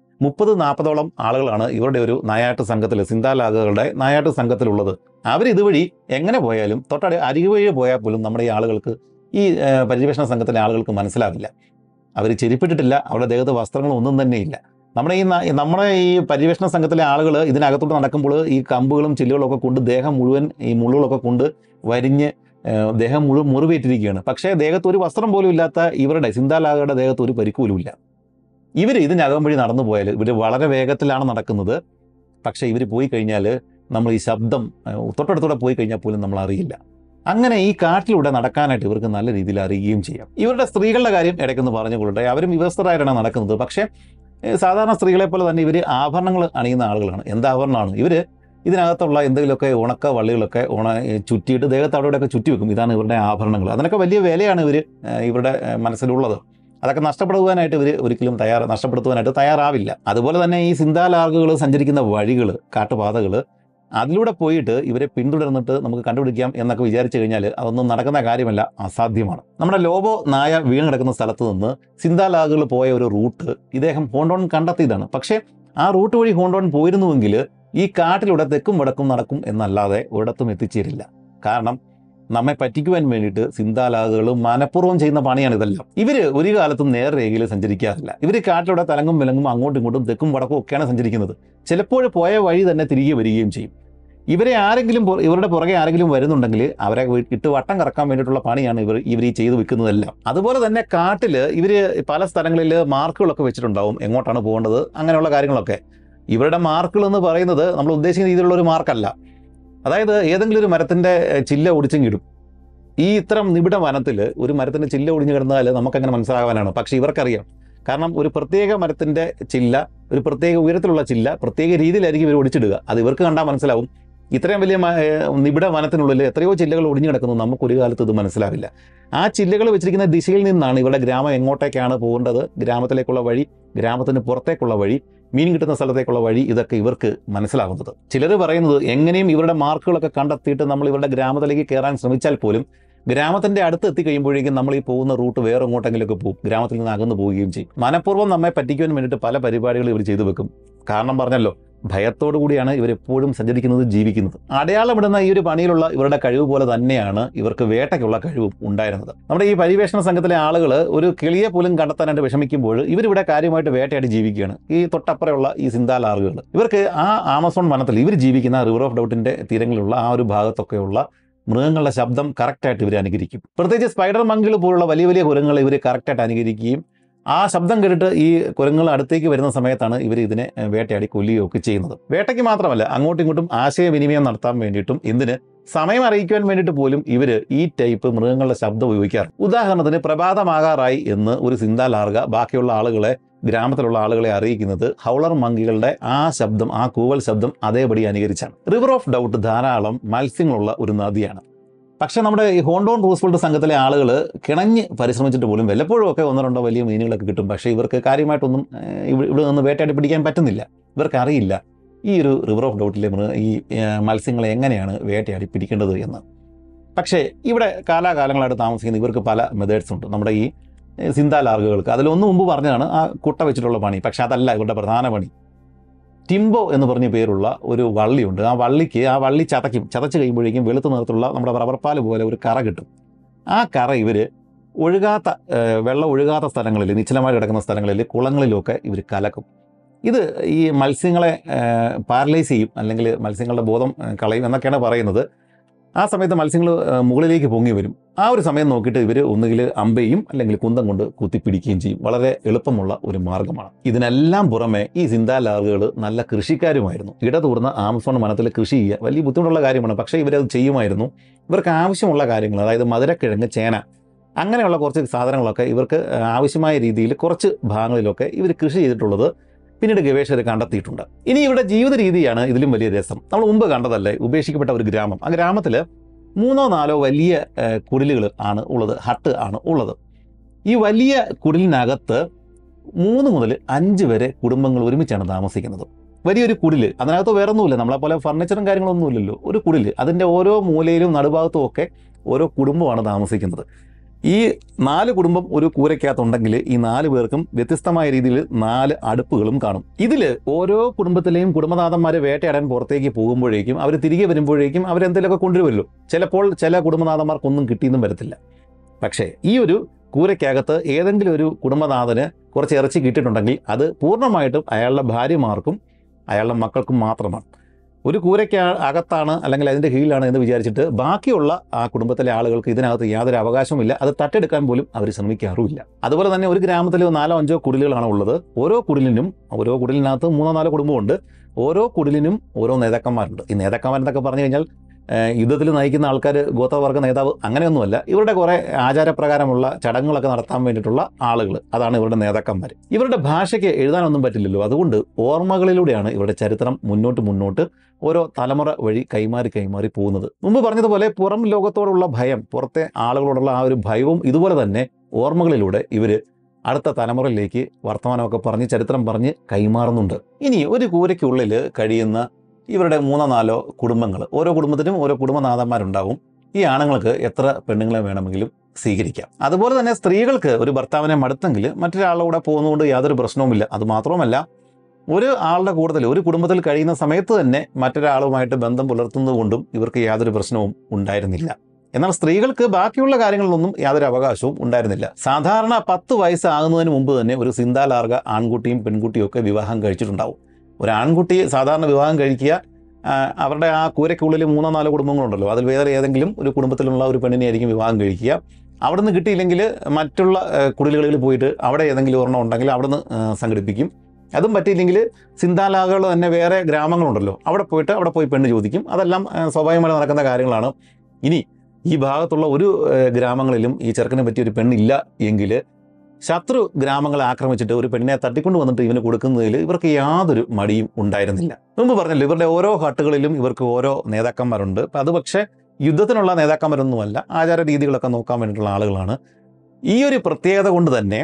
30-40ഓളം ആളുകളാണ് ഇവരുടെ ഒരു നായാട്ട് സംഘത്തിൽ, സിന്താലാഗകളുടെ നായാട്ട് സംഘത്തിലുള്ളത്. അവരിതുവഴി എങ്ങനെ പോയാലും അരികു വഴി പോയാൽ പോലും നമ്മുടെ ഈ ആളുകൾക്ക്, ഈ പര്യവേഷണ സംഘത്തിലെ ആളുകൾക്ക് മനസ്സിലാവില്ല. അവർ ചെരുപ്പിട്ടിട്ടില്ല, അവരുടെ ദേഹത്ത് വസ്ത്രങ്ങളൊന്നും തന്നെയില്ല. നമ്മുടെ ഈ പര്യവേഷണ സംഘത്തിലെ ആളുകൾ ഇതിനകത്തോട്ട് നടക്കുമ്പോൾ ഈ കമ്പുകളും ചില്ലുകളൊക്കെ കൊണ്ട് ദേഹം മുഴുവൻ ഈ മുള്ളുകളൊക്കെ കൊണ്ട് വരിഞ്ഞ് ദേഹം മുഴുവൻ മുറിവേറ്റിരിക്കുകയാണ്. പക്ഷേ ദേഹത്ത് ഒരു വസ്ത്രം പോലും ഇല്ലാത്ത ഇവരുടെ സിന്താലാഗയുടെ ദേഹത്ത് ഒരു പരിക്ക് പോലും ഇല്ല. ഇവർ ഇതിനകം വഴി നടന്നു പോയാൽ ഇവർ വളരെ വേഗത്തിലാണ് നടക്കുന്നത്. പക്ഷേ ഇവർ പോയി കഴിഞ്ഞാൽ നമ്മൾ ഈ ശബ്ദം തൊട്ടടുത്തൂടെ പോയി കഴിഞ്ഞാൽ പോലും നമ്മൾ അറിയില്ല. അങ്ങനെ ഈ കാട്ടിലൂടെ നടക്കാനായിട്ട് ഇവർക്ക് നല്ല രീതിയിൽ അറിയുകയും ചെയ്യാം. ഇവരുടെ സ്ത്രീകളുടെ കാര്യം ഇടയ്ക്കൊന്ന് പറഞ്ഞുകൊള്ളട്ടെ. അവരും വിവസ്ത്രരായിട്ടാണ് നടക്കുന്നത്. പക്ഷേ സാധാരണ സ്ത്രീകളെ പോലെ തന്നെ ഇവർ ആഭരണങ്ങൾ അണിയുന്ന ആളുകളാണ്. എന്താഭരണമാണ്? ഇവർ ഇതിനകത്തുള്ള എന്തെങ്കിലുമൊക്കെ ഉണക്ക വള്ളികളൊക്കെ ചുറ്റിയിട്ട് ദേഹത്ത് അവിടെയൊക്കെ ചുറ്റി വെക്കും. ഇതാണ് ഇവരുടെ ആഭരണങ്ങൾ. അതിനൊക്കെ വലിയ വിലയാണ് ഇവരുടെ മനസ്സിലുള്ളത്. അതൊക്കെ നഷ്ടപ്പെടുവാനായിട്ട് ഇവർ ഒരിക്കലും നഷ്ടപ്പെടുത്തുവാനായിട്ട് തയ്യാറാവില്ല. അതുപോലെ തന്നെ ഈ സിന്താലാർഗകൾ സഞ്ചരിക്കുന്ന വഴികൾ, കാട്ടുപാതകൾ, അതിലൂടെ പോയിട്ട് ഇവരെ പിന്തുടർന്നിട്ട് നമുക്ക് കണ്ടുപിടിക്കാം എന്നൊക്കെ വിചാരിച്ചു കഴിഞ്ഞാൽ അതൊന്നും നടക്കുന്ന കാര്യമല്ല, അസാധ്യമാണ്. നമ്മുടെ ലോബോ നായ വീണ് കിടക്കുന്ന സ്ഥലത്ത് നിന്ന് സിന്താലാർഗകൾ പോയ ഒരു റൂട്ട് ഇദ്ദേഹം ഹോണ്ടോൺ കണ്ടെത്തിയതാണ്. പക്ഷേ ആ റൂട്ട് വഴി ഹോണ്ടോൺ പോയിരുന്നുവെങ്കിൽ ഈ കാട്ടിലൂടെ തെക്കും വടക്കും നടക്കും എന്നല്ലാതെ ഒരിടത്തും എത്തിച്ചേരില്ല. കാരണം നമ്മെ പറ്റിക്കുവാൻ വേണ്ടിയിട്ട് സിന്താലാർഗകൾ മനഃപൂർവ്വം ചെയ്യുന്ന പണിയാണ് ഇതെല്ലാം. ഇവർ ഒരു കാലത്തും നേർരേഖയിൽ സഞ്ചരിക്കാറില്ല. ഇവർ കാട്ടിലൂടെ തലങ്ങും വിലങ്ങും അങ്ങോട്ടും ഇങ്ങോട്ടും തെക്കും വടക്കും ഒക്കെയാണ് സഞ്ചരിക്കുന്നത്. ചിലപ്പോൾ പോയ വഴി തന്നെ തിരികെ വരികയും ചെയ്യും. ഇവരുടെ പുറകെ ആരെങ്കിലും വരുന്നുണ്ടെങ്കിൽ അവരെ ഇട്ട് വട്ടം കറക്കാൻ വേണ്ടിയിട്ടുള്ള പണിയാണ് ഇവർ ഈ ചെയ്തു വെക്കുന്നതെല്ലാം. അതുപോലെ തന്നെ കാട്ടിൽ ഇവർ പല സ്ഥലങ്ങളിൽ മാർക്കുകളൊക്കെ വെച്ചിട്ടുണ്ടാവും, എങ്ങോട്ടാണ് പോകേണ്ടത്, അങ്ങനെയുള്ള കാര്യങ്ങളൊക്കെ. ഇവരുടെ മാർക്കുകൾ എന്ന് പറയുന്നത് നമ്മൾ ഉദ്ദേശിക്കുന്ന രീതിയിലുള്ള ഒരു മാർക്കല്ല. അതായത് ഏതെങ്കിലും ഒരു മരത്തിൻ്റെ ചില്ല ഒടിച്ചെങ്കിടും. ഈ ഇത്തരം നിബിഡ വനത്തിൽ ഒരു മരത്തിൻ്റെ ചില്ല ഒടിഞ്ഞു കിടന്നാൽ നമുക്കങ്ങനെ മനസ്സിലാകാനാണ്. പക്ഷേ ഇവർക്കറിയാം കാരണം ഒരു പ്രത്യേക മരത്തിൻ്റെ ചില്ല, ഒരു പ്രത്യേക ഉയരത്തിലുള്ള ചില്ല പ്രത്യേക രീതിയിലായിരിക്കും ഇവർ ഒടിച്ചിടുക. അത് ഇവർക്ക് കണ്ടാൽ മനസ്സിലാവും. ഇത്രയും വലിയ നിബിഡ വനത്തിനുള്ളിൽ എത്രയോ ചില്ലകൾ ഒടിഞ്ഞു കിടക്കുന്നു, നമുക്കൊരു കാലത്ത് ഇത് മനസ്സിലാവില്ല. ആ ചില്ലകൾ വെച്ചിരിക്കുന്ന ദിശയിൽ നിന്നാണ് ഇവരുടെ ഗ്രാമം എങ്ങോട്ടേക്കാണ് പോകേണ്ടത്, ഗ്രാമത്തിലേക്കുള്ള വഴി, ഗ്രാമത്തിന് പുറത്തേക്കുള്ള വഴി, മീൻ കിട്ടുന്ന സ്ഥലത്തേക്കുള്ള വഴി, ഇതൊക്കെ ഇവർക്ക് മനസ്സിലാകുന്നത്. ചിലർ പറയുന്നത് എങ്ങനെയും ഇവരുടെ മാർക്കുകളൊക്കെ കണ്ടെത്തിയിട്ട് നമ്മൾ ഇവരുടെ ഗ്രാമത്തിലേക്ക് കയറാൻ ശ്രമിച്ചാൽ പോലും ഗ്രാമത്തിൻ്റെ അടുത്ത് എത്തിക്കഴിയുമ്പോഴേക്കും നമ്മൾ ഈ പോകുന്ന റൂട്ട് വേറെ എങ്ങോട്ടെങ്കിലൊക്കെ പോകും, ഗ്രാമത്തിൽ നിന്ന് അകന്നു പോവുകയും ചെയ്യും. മനഃപൂർവ്വം നമ്മെ പറ്റിക്കുവാൻ വേണ്ടിയിട്ട് പല പരിപാടികൾ ഇവർ ചെയ്തു വെക്കും. കാരണം പറഞ്ഞല്ലോ, ഭയത്തോടു കൂടിയാണ് ഇവരെപ്പോഴും സഞ്ചരിക്കുന്നത്, ജീവിക്കുന്നത്. അടയാളമിടുന്ന ഈ ഒരു പണിയിലുള്ള ഇവരുടെ കഴിവ് പോലെ തന്നെയാണ് ഇവർക്ക് വേട്ടയ്ക്കുള്ള കഴിവും ഉണ്ടായിരുന്നത്. നമ്മുടെ ഈ പരിവേഷണ സംഘത്തിലെ ആളുകൾ ഒരു കിളിയെ പോലും കണ്ടെത്താനായിട്ട് വിഷമിക്കുമ്പോൾ ഇവരിവിടെ കാര്യമായിട്ട് വേട്ടയായിട്ട് ജീവിക്കുകയാണ്. ഈ തൊട്ടപ്പുറയുള്ള ഈ സിന്താലാറുകൾ, ഇവർക്ക് ആ ആമസോൺ വനത്തിൽ ഇവർ ജീവിക്കുന്ന റിവർ ഓഫ് ഡൗട്ടിൻ്റെ തീരങ്ങളിലുള്ള ആ ഒരു ഭാഗത്തൊക്കെയുള്ള മൃഗങ്ങളുടെ ശബ്ദം കറക്റ്റായിട്ട് ഇവർ അനുകരിക്കും. പ്രത്യേകിച്ച് സ്പൈഡർ മങ്കിൾ പോലുള്ള വലിയ വലിയ കുരങ്ങൾ ഇവർ കറക്റ്റായിട്ട് അനുകരിക്കുകയും ആ ശബ്ദം കേട്ടിട്ട് ഈ കുരങ്ങൾ അടുത്തേക്ക് വരുന്ന സമയത്താണ് ഇവർ ഇതിനെ വേട്ടയാടി കൊല്ലുകയൊക്കെ ചെയ്യുന്നത്. വേട്ടയ്ക്ക് മാത്രമല്ല, അങ്ങോട്ടും ഇങ്ങോട്ടും ആശയവിനിമയം നടത്താൻ വേണ്ടിയിട്ടും എന്തിന് സമയം അറിയിക്കുവാൻ വേണ്ടിയിട്ട് പോലും ഇവർ ഈ ടൈപ്പ് മൃഗങ്ങളുടെ ശബ്ദം ഉപയോഗിക്കാറ്. ഉദാഹരണത്തിന് പ്രഭാതമാകാറായി എന്ന് ഒരു സിന്താലാർഗ ബാക്കിയുള്ള ആളുകളെ, ഗ്രാമത്തിലുള്ള ആളുകളെ അറിയിക്കുന്നത് ഹൗളർ മങ്കികളുടെ ആ ശബ്ദം, ആ കൂവൽ ശബ്ദം അതേപടി അനുകരിച്ചാണ്. റിവർ ഓഫ് ഡൗട്ട് ധാരാളം മത്സ്യങ്ങളുള്ള ഒരു നദിയാണ്. പക്ഷേ നമ്മുടെ ഈ ഹോണ്ടോൺ റൂസ്വെൽറ്റ് സംഘത്തിലെ ആളുകൾ കിണഞ്ഞ് പരിശ്രമിച്ചിട്ട് പോലും വല്ലപ്പോഴും ഒക്കെ ഒന്നോ രണ്ടോ വലിയ മീനുകളൊക്കെ കിട്ടും. പക്ഷേ ഇവർക്ക് കാര്യമായിട്ടൊന്നും ഇവിടെ നിന്ന് വേട്ടയാടി പിടിക്കാൻ പറ്റുന്നില്ല. ഇവർക്കറിയില്ല ഈ ഒരു റിവർ ഓഫ് ഡൗട്ടിലെ ഈ മത്സ്യങ്ങളെ എങ്ങനെയാണ് വേട്ടയാടി പിടിക്കേണ്ടത് എന്ന്. പക്ഷേ ഇവിടെ കാലാകാലങ്ങളായിട്ട് താമസിക്കുന്ന ഇവർക്ക് പല മെത്തേഡ്സ് ഉണ്ട്. നമ്മുടെ ഈ സിന്താലാർഗകൾക്ക് അതിലൊന്ന് മുമ്പ് പറഞ്ഞതാണ് ആ കുട്ട വെച്ചിട്ടുള്ള പണി. പക്ഷെ അതല്ല ഇവരുടെ പ്രധാന പണി. ടിംബോ എന്ന് പറഞ്ഞ പേരുള്ള ഒരു വള്ളിയുണ്ട്. ആ വള്ളി ചതച്ച് കഴിയുമ്പോഴേക്കും വെളുത്ത നിറത്തുള്ള നമ്മുടെ റബ്ബർപ്പാൽ പോലെ ഒരു കറ കിട്ടും. ആ കറ ഇവർ വെള്ളം ഒഴുകാത്ത സ്ഥലങ്ങളിൽ, നിശ്ചലമായി കിടക്കുന്ന സ്ഥലങ്ങളിൽ, കുളങ്ങളിലൊക്കെ ഇവർ കലക്കും. ഇത് ഈ മത്സ്യങ്ങളെ പാരലൈസ് ചെയ്യും, അല്ലെങ്കിൽ മത്സ്യങ്ങളുടെ ബോധം കളയും എന്നൊക്കെയാണ് പറയുന്നത്. ആ സമയത്ത് മത്സ്യങ്ങൾ മുകളിലേക്ക് പൊങ്ങി വരും. ആ ഒരു സമയം നോക്കിയിട്ട് ഇവർ ഒന്നുകിൽ അമ്പയും അല്ലെങ്കിൽ കുന്തം കൊണ്ട് കുത്തിപ്പിടിക്കുകയും ചെയ്യും. വളരെ എളുപ്പമുള്ള ഒരു മാർഗ്ഗമാണ്. ഇതിനെല്ലാം പുറമെ ഈ സിന്താലാർഗകൾ നല്ല കൃഷിക്കാരുമായിരുന്നു. ഇടതൂർന്ന ആമസോൺ വനത്തിൽ കൃഷി ചെയ്യുക വലിയ ബുദ്ധിമുട്ടുള്ള കാര്യമാണ്. പക്ഷേ ഇവരത് ചെയ്യുമായിരുന്നു. ഇവർക്ക് ആവശ്യമുള്ള കാര്യങ്ങൾ, അതായത് മധുരക്കിഴങ്ങ്, ചേന, അങ്ങനെയുള്ള കുറച്ച് സാധനങ്ങളൊക്കെ ഇവർക്ക് ആവശ്യമായ രീതിയിൽ കുറച്ച് ഭാഗങ്ങളിലൊക്കെ ഇവർ കൃഷി ചെയ്തിട്ടുള്ളത് പിന്നീട് ഗവേഷകർ കണ്ടെത്തിയിട്ടുണ്ട്. ഇനി ഇവരുടെ ജീവിത രീതിയാണ് ഇതിലും വലിയ രസം. നമ്മൾ മുമ്പ് കണ്ടതല്ലേ ഉപേക്ഷിക്കപ്പെട്ട ഒരു ഗ്രാമം. ആ ഗ്രാമത്തിൽ 3-4 വലിയ കുടിലുകൾ ആണ് ഉള്ളത്, ഹട്ട് ആണ് ഉള്ളത്. ഈ വലിയ കുടിലിനകത്ത് 3 മുതൽ 5 വരെ കുടുംബങ്ങൾ ഒരുമിച്ചാണ് താമസിക്കുന്നത്. വലിയൊരു കുടില്, അതിനകത്ത് വേറെ ഒന്നുമില്ല, നമ്മളെപ്പോലെ ഫർണിച്ചറും കാര്യങ്ങളൊന്നും ഇല്ലല്ലോ. ഒരു കുടില്, അതിൻ്റെ ഓരോ മൂലയിലും നടുഭാഗത്തും ഒക്കെ ഓരോ കുടുംബമാണ് താമസിക്കുന്നത്. ഈ 4 കുടുംബം ഒരു കൂരയ്ക്കകത്തുണ്ടെങ്കിൽ ഈ 4 പേർക്കും വ്യത്യസ്തമായ രീതിയിൽ 4 അടുപ്പുകളും കാണും. ഇതിൽ ഓരോ കുടുംബത്തിലെയും കുടുംബനാഥന്മാർ വേട്ടയാടാൻ പുറത്തേക്ക് പോകുമ്പോഴേക്കും അവർ തിരികെ വരുമ്പോഴേക്കും അവരെന്തെങ്കിലുമൊക്കെ കൊണ്ടുവരുമല്ലോ. ചിലപ്പോൾ ചില കുടുംബനാഥന്മാർക്കൊന്നും കിട്ടിയെന്നും വരത്തില്ല. പക്ഷേ ഈ ഒരു കൂരയ്ക്കകത്ത് ഏതെങ്കിലും ഒരു കുടുംബനാഥന് കുറച്ച് ഇറച്ചി കിട്ടിയിട്ടുണ്ടെങ്കിൽ അത് പൂർണ്ണമായിട്ടും അയാളുടെ ഭാര്യമാർക്കും അയാളുടെ മക്കൾക്കും മാത്രമാണ്. ഒരു കൂരയ്ക്ക് അകത്താണ് അല്ലെങ്കിൽ അതിൻ്റെ കീഴിലാണ് എന്ന് വിചാരിച്ചിട്ട് ബാക്കിയുള്ള ആ കുടുംബത്തിലെ ആളുകൾക്ക് ഇതിനകത്ത് യാതൊരു അവകാശവുമില്ല. അത് തട്ടെടുക്കാൻ പോലും അവർ ശ്രമിക്കാറുമില്ല. അതുപോലെ തന്നെ ഒരു ഗ്രാമത്തിൽ 4-5 കുടിലുകളാണ് ഉള്ളത്. ഓരോ കുടിലിനകത്ത് 3-4 കുടുംബമുണ്ട്. ഓരോ കുടിലിനും ഓരോ നേതാക്കന്മാരുണ്ട്. ഈ നേതാക്കന്മാരെന്നൊക്കെ പറഞ്ഞു കഴിഞ്ഞാൽ യുദ്ധത്തിൽ നയിക്കുന്ന ആൾക്കാർ, ഗോത്രവർഗ നേതാവ്, അങ്ങനെയൊന്നുമല്ല. ഇവരുടെ കുറേ ആചാരപ്രകാരമുള്ള ചടങ്ങുകളൊക്കെ നടത്താൻ വേണ്ടിയിട്ടുള്ള ആളുകൾ, അതാണ് ഇവരുടെ നേതാക്കന്മാർ. ഇവരുടെ ഭാഷയ്ക്ക് എഴുതാനൊന്നും പറ്റില്ലല്ലോ. അതുകൊണ്ട് ഓർമ്മകളിലൂടെയാണ് ഇവരുടെ ചരിത്രം മുന്നോട്ട് ഓരോ തലമുറ വഴി കൈമാറി പോകുന്നത്. മുമ്പ് പറഞ്ഞതുപോലെ പുറം ലോകത്തോടുള്ള ഭയം, പുറത്തെ ആളുകളോടുള്ള ആ ഒരു ഭയവും ഇതുപോലെ തന്നെ ഓർമ്മകളിലൂടെ ഇവർ അടുത്ത തലമുറയിലേക്ക് വർത്തമാനമൊക്കെ പറഞ്ഞ് ചരിത്രം പറഞ്ഞ് കൈമാറുന്നുണ്ട്. ഇനി ഒരു കൂരയ്ക്കുള്ളിൽ കഴിയുന്ന ഇവരുടെ 3-4 കുടുംബങ്ങൾ, ഓരോ കുടുംബത്തിനും ഓരോ കുടുംബനാഥന്മാരുണ്ടാവും. ഈ ആണുങ്ങൾക്ക് എത്ര പെണ്ണുങ്ങളെ വേണമെങ്കിലും സ്വീകരിക്കാം. അതുപോലെ തന്നെ സ്ത്രീകൾക്ക് ഒരു ഭർത്താവിനെ മടുത്തെങ്കിൽ മറ്റൊരാളുടെ പോകുന്നതുകൊണ്ട് യാതൊരു പ്രശ്നവുമില്ല. അതുമാത്രമല്ല, ഒരു ആളുടെ കൂടുതൽ ഒരു കുടുംബത്തിൽ കഴിയുന്ന സമയത്ത് തന്നെ മറ്റൊരാളുമായിട്ട് ബന്ധം പുലർത്തുന്നതുകൊണ്ടും ഇവർക്ക് യാതൊരു പ്രശ്നവും ഉണ്ടായിരുന്നില്ല. എന്നാൽ സ്ത്രീകൾക്ക് ബാക്കിയുള്ള കാര്യങ്ങളിലൊന്നും യാതൊരു അവകാശവും ഉണ്ടായിരുന്നില്ല. സാധാരണ 10 വയസ്സാകുന്നതിന് മുമ്പ് തന്നെ ഒരു സിന്താലാർഗ ആൺകുട്ടിയും പെൺകുട്ടിയും ഒക്കെ വിവാഹം കഴിച്ചിട്ടുണ്ടാവും. ഒരു ആൺകുട്ടി സാധാരണ വിവാഹം കഴിക്കുക, അവരുടെ ആ കൂരയ്ക്കുള്ളിൽ 3-4 കുടുംബങ്ങളുണ്ടല്ലോ, അതിൽ വേറെ ഏതെങ്കിലും ഒരു കുടുംബത്തിലുള്ള ഒരു പെണ്ണിനെ ആയിരിക്കും വിവാഹം കഴിക്കുക. അവിടെ നിന്ന് കിട്ടിയില്ലെങ്കിൽ മറ്റുള്ള കുടിലുകളിൽ പോയിട്ട് അവിടെ ഏതെങ്കിലും ഒരെണ്ണം ഉണ്ടെങ്കിൽ അവിടെ നിന്ന് സംഘടിപ്പിക്കും. അതും പറ്റിയില്ലെങ്കിൽ സിന്താലാർഗകൾ തന്നെ വേറെ ഗ്രാമങ്ങളുണ്ടല്ലോ, അവിടെ പോയി പെണ്ണ് ചോദിക്കും. അതെല്ലാം സ്വാഭാവികമായി നടക്കുന്ന കാര്യങ്ങളാണ്. ഇനി ഈ ഭാഗത്തുള്ള ഒരു ഗ്രാമങ്ങളിലും ഈ ചെറുക്കനെ പറ്റിയ ഒരു പെണ്ണില്ല എങ്കിൽ ശത്രു ഗ്രാമങ്ങളെ ആക്രമിച്ചിട്ട് ഒരു പെണ്ണിനെ തട്ടിക്കൊണ്ട് വന്നിട്ട് ഇവന് കൊടുക്കുന്നതിൽ ഇവർക്ക് യാതൊരു മടിയും ഉണ്ടായിരുന്നില്ല. മുമ്പ് പറഞ്ഞല്ലോ, ഇവരുടെ ഓരോ ഹട്ടുകളിലും ഇവർക്ക് ഓരോ നേതാക്കന്മാരുണ്ട്. അപ്പം അത് പക്ഷേ യുദ്ധത്തിനുള്ള നേതാക്കന്മാരൊന്നുമല്ല, ആചാര രീതികളൊക്കെ നോക്കാൻ വേണ്ടിയിട്ടുള്ള ആളുകളാണ്. ഈ ഒരു പ്രത്യേകത കൊണ്ട് തന്നെ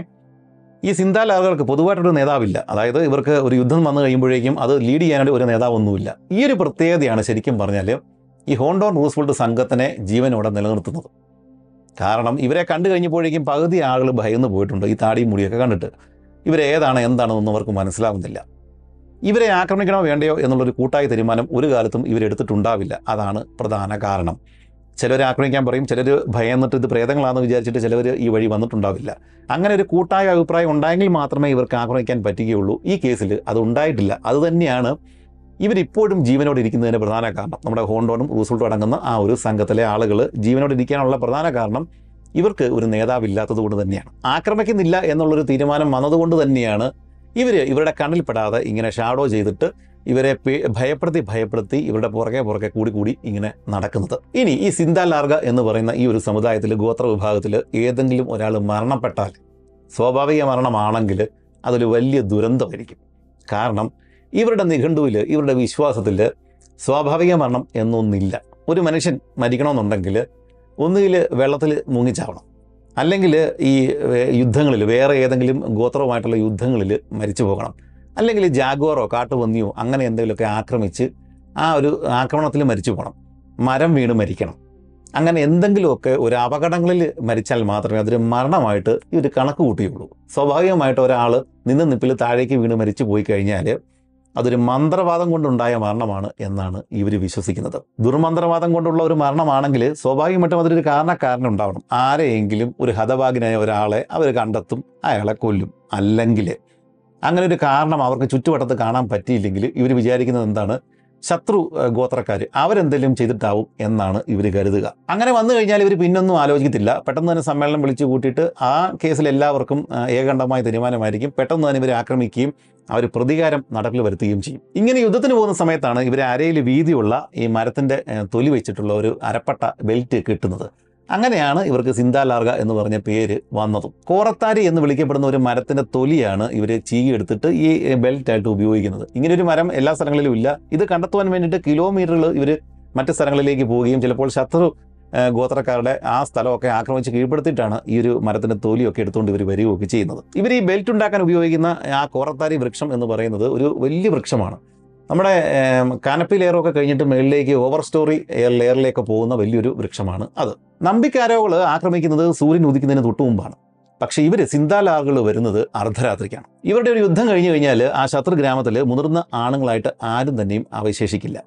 ഈ സിന്ധാൽ ആളുകൾക്ക് പൊതുവായിട്ടൊരു നേതാവില്ല. അതായത് ഇവർക്ക് ഒരു യുദ്ധം വന്നു കഴിയുമ്പോഴേക്കും അത് ലീഡ് ചെയ്യാനായിട്ട് ഒരു നേതാവൊന്നുമില്ല. ഈ ഒരു പ്രത്യേകതയാണ് ശരിക്കും പറഞ്ഞാൽ ഈ ഹോണ്ടോൺ റൂസ്വെൽറ്റ് സംഘത്തിനെ ജീവനോടെ നിലനിർത്തുന്നത്. കാരണം ഇവരെ കണ്ടു കഴിഞ്ഞപ്പോഴേക്കും പകുതി ആളുകൾ ഭയന്ന് പോയിട്ടുണ്ട്. ഈ താടിയും മുടിയൊക്കെ കണ്ടിട്ട് ഇവരേതാണ് എന്താണെന്നൊന്നും അവർക്ക് മനസ്സിലാവുന്നില്ല. ഇവരെ ആക്രമിക്കണോ വേണ്ടയോ എന്നുള്ളൊരു കൂട്ടായ തീരുമാനം ഒരു കാലത്തും ഇവരെടുത്തിട്ടുണ്ടാവില്ല. അതാണ് പ്രധാന കാരണം. ചിലർ ആക്രമിക്കാൻ പറയും, ചിലർ ഭയന്നിട്ട് ഇത് പ്രേതങ്ങളാണെന്ന് വിചാരിച്ചിട്ട് ചിലവർ ഈ വഴി വന്നിട്ടുണ്ടാവില്ല. അങ്ങനെ ഒരു കൂട്ടായ അഭിപ്രായം ഉണ്ടായെങ്കിൽ മാത്രമേ ഇവർക്ക് ആക്രമിക്കാൻ പറ്റുകയുള്ളൂ. ഈ കേസിൽ അത് ഉണ്ടായിട്ടില്ല. അതുതന്നെയാണ് ഇവരിപ്പോഴും ജീവനോട് ഇരിക്കുന്നതിന് പ്രധാന കാരണം. നമ്മുടെ ഹോണ്ടോണും റൂസ്വെൽറ്റും അടങ്ങുന്ന ആ ഒരു സംഘത്തിലെ ആളുകൾ ജീവനോട് ഇരിക്കാനുള്ള പ്രധാന കാരണം ഇവർക്ക് ഒരു നേതാവില്ലാത്തത് കൊണ്ട് തന്നെയാണ്. ആക്രമിക്കുന്നില്ല എന്നുള്ളൊരു തീരുമാനം വന്നതുകൊണ്ട് തന്നെയാണ് ഇവരുടെ കണ്ണിൽപ്പെടാതെ ഇങ്ങനെ ഷാഡോ ചെയ്തിട്ട് ഇവരെ ഭയപ്പെടുത്തി ഇവരുടെ പുറകെ കൂടി ഇങ്ങനെ നടക്കുന്നത്. ഇനി ഈ സിന്ധാൽ ലാർഗ എന്ന് പറയുന്ന ഈ ഒരു സമുദായത്തിൽ, ഗോത്ര വിഭാഗത്തിൽ ഏതെങ്കിലും ഒരാൾ മരണപ്പെട്ടാൽ, സ്വാഭാവിക മരണമാണെങ്കിൽ അതൊരു വലിയ ദുരന്തമായിരിക്കും. കാരണം ഇവരുടെ നിഘണ്ടുവിൽ, ഇവരുടെ വിശ്വാസത്തിൽ സ്വാഭാവിക മരണം എന്നൊന്നില്ല. ഒരു മനുഷ്യൻ മരിക്കണമെന്നുണ്ടെങ്കിൽ ഒന്നുകിൽ വെള്ളത്തിൽ മുങ്ങിച്ചാവണം, അല്ലെങ്കിൽ ഈ യുദ്ധങ്ങളിൽ, വേറെ ഏതെങ്കിലും ഗോത്രവുമായിട്ടുള്ള യുദ്ധങ്ങളിൽ മരിച്ചു പോകണം, അല്ലെങ്കിൽ ജാഗ്വാറോ കാട്ടുപന്നിയോ അങ്ങനെ എന്തെങ്കിലുമൊക്കെ ആക്രമിച്ച് ആ ഒരു ആക്രമണത്തിൽ മരിച്ചു പോകണം, മരം വീണ് മരിക്കണം. അങ്ങനെ എന്തെങ്കിലുമൊക്കെ ഒരു അപകടങ്ങളിൽ മരിച്ചാൽ മാത്രമേ അതൊരു മരണമായിട്ട് ഇവർ കണക്ക് കൂട്ടുകയുള്ളൂ. സ്വാഭാവികമായിട്ട് ഒരാൾ നിപ്പിൽ താഴേക്ക് വീണ് മരിച്ചു പോയി കഴിഞ്ഞാൽ അതൊരു മന്ത്രവാദം കൊണ്ടുണ്ടായ മരണമാണ് എന്നാണ് ഇവർ വിശ്വസിക്കുന്നത്. ദുർമന്ത്രവാദം കൊണ്ടുള്ള ഒരു മരണമാണെങ്കിൽ സ്വാഭാവികമായിട്ടും അതൊരു കാരണക്കാരൻ ഉണ്ടാവണം. ആരെയെങ്കിലും, ഒരു ഹതഭാഗ്യനായ ഒരാളെ അവർ കണ്ടെത്തും, അയാളെ കൊല്ലും. അല്ലെങ്കിൽ അങ്ങനെ ഒരു കാരണം അവർക്ക് ചുറ്റുവട്ടത്ത് കാണാൻ പറ്റിയില്ലെങ്കിൽ ഇവർ വിചാരിക്കുന്നത് എന്താണ്, ശത്രു ഗോത്രക്കാർ അവരെന്തെങ്കിലും ചെയ്തിട്ടാവും എന്നാണ് ഇവർ കരുതുക. അങ്ങനെ വന്നു കഴിഞ്ഞാൽ ഇവർ പിന്നൊന്നും ആലോചിക്കത്തില്ല. പെട്ടെന്ന് തന്നെ സമ്മേളനം വിളിച്ചു കൂട്ടിയിട്ട് ആ കേസിൽ എല്ലാവർക്കും ഏകണ്ഠമായ തീരുമാനമായിരിക്കും. പെട്ടെന്ന് തന്നെ ഇവരെ ആക്രമിക്കുകയും അവർ പ്രതികാരം നടപ്പിൽ വരുത്തുകയും ചെയ്യും. ഇങ്ങനെ യുദ്ധത്തിന് പോകുന്ന സമയത്താണ് ഇവരെ അരയിൽ വീതിയുള്ള ഈ മരത്തിൻ്റെ തൊലി വെച്ചിട്ടുള്ള ഒരു അരപ്പട്ട ബെൽറ്റ് കിട്ടുന്നത്. അങ്ങനെയാണ് ഇവർക്ക് സിന്ധാൽ ലാർഗ എന്ന് പറഞ്ഞ പേര് വന്നതും. കോറത്താരി എന്ന് വിളിക്കപ്പെടുന്ന ഒരു മരത്തിൻ്റെ തൊലിയാണ് ഇവർ ചീകിയെടുത്തിട്ട് ഈ ബെൽറ്റായിട്ട് ഉപയോഗിക്കുന്നത്. ഇങ്ങനൊരു മരം എല്ലാ സ്ഥലങ്ങളിലും ഇല്ല. ഇത് കണ്ടെത്തുവാൻ വേണ്ടിയിട്ട് കിലോമീറ്ററുകൾ ഇവർ മറ്റ് സ്ഥലങ്ങളിലേക്ക് പോവുകയും ചിലപ്പോൾ ശത്രു ഗോത്രക്കാരുടെ ആ സ്ഥലമൊക്കെ ആക്രമിച്ച് കീഴ്പ്പെടുത്തിയിട്ടാണ് ഈ ഒരു മരത്തിൻ്റെ തൊലിയൊക്കെ എടുത്തുകൊണ്ട് ഇവർ വരികയൊക്കെ ചെയ്യുന്നത്. ഇവർ ഈ ബെൽറ്റ് ഉണ്ടാക്കാൻ ഉപയോഗിക്കുന്ന ആ കോറത്താരി വൃക്ഷം എന്ന് പറയുന്നത് ഒരു വലിയ വൃക്ഷമാണ്. നമ്മുടെ കാനപ്പി ലെയറൊക്കെ കഴിഞ്ഞിട്ട് മുകളിലേക്ക് ഓവർ സ്റ്റോറി ലെയറിലേക്ക് പോകുന്ന വലിയൊരു വൃക്ഷമാണ് അത്. നമ്പിക്കാരോകൾ ആക്രമിക്കുന്നത് സൂര്യൻ ഉദിക്കുന്നതിന് തൊട്ടു മുമ്പാണ്. പക്ഷേ ഇവർ സിന്ധാൽ ലാർഗകൾ വരുന്നത് അർദ്ധരാത്രിക്കാണ്. ഇവരുടെ ഒരു യുദ്ധം കഴിഞ്ഞു കഴിഞ്ഞാൽ ആ ശത്രു ഗ്രാമത്തിൽ മുതിർന്ന ആണുങ്ങളായിട്ട് ആരും തന്നെയും അവശേഷിക്കില്ല.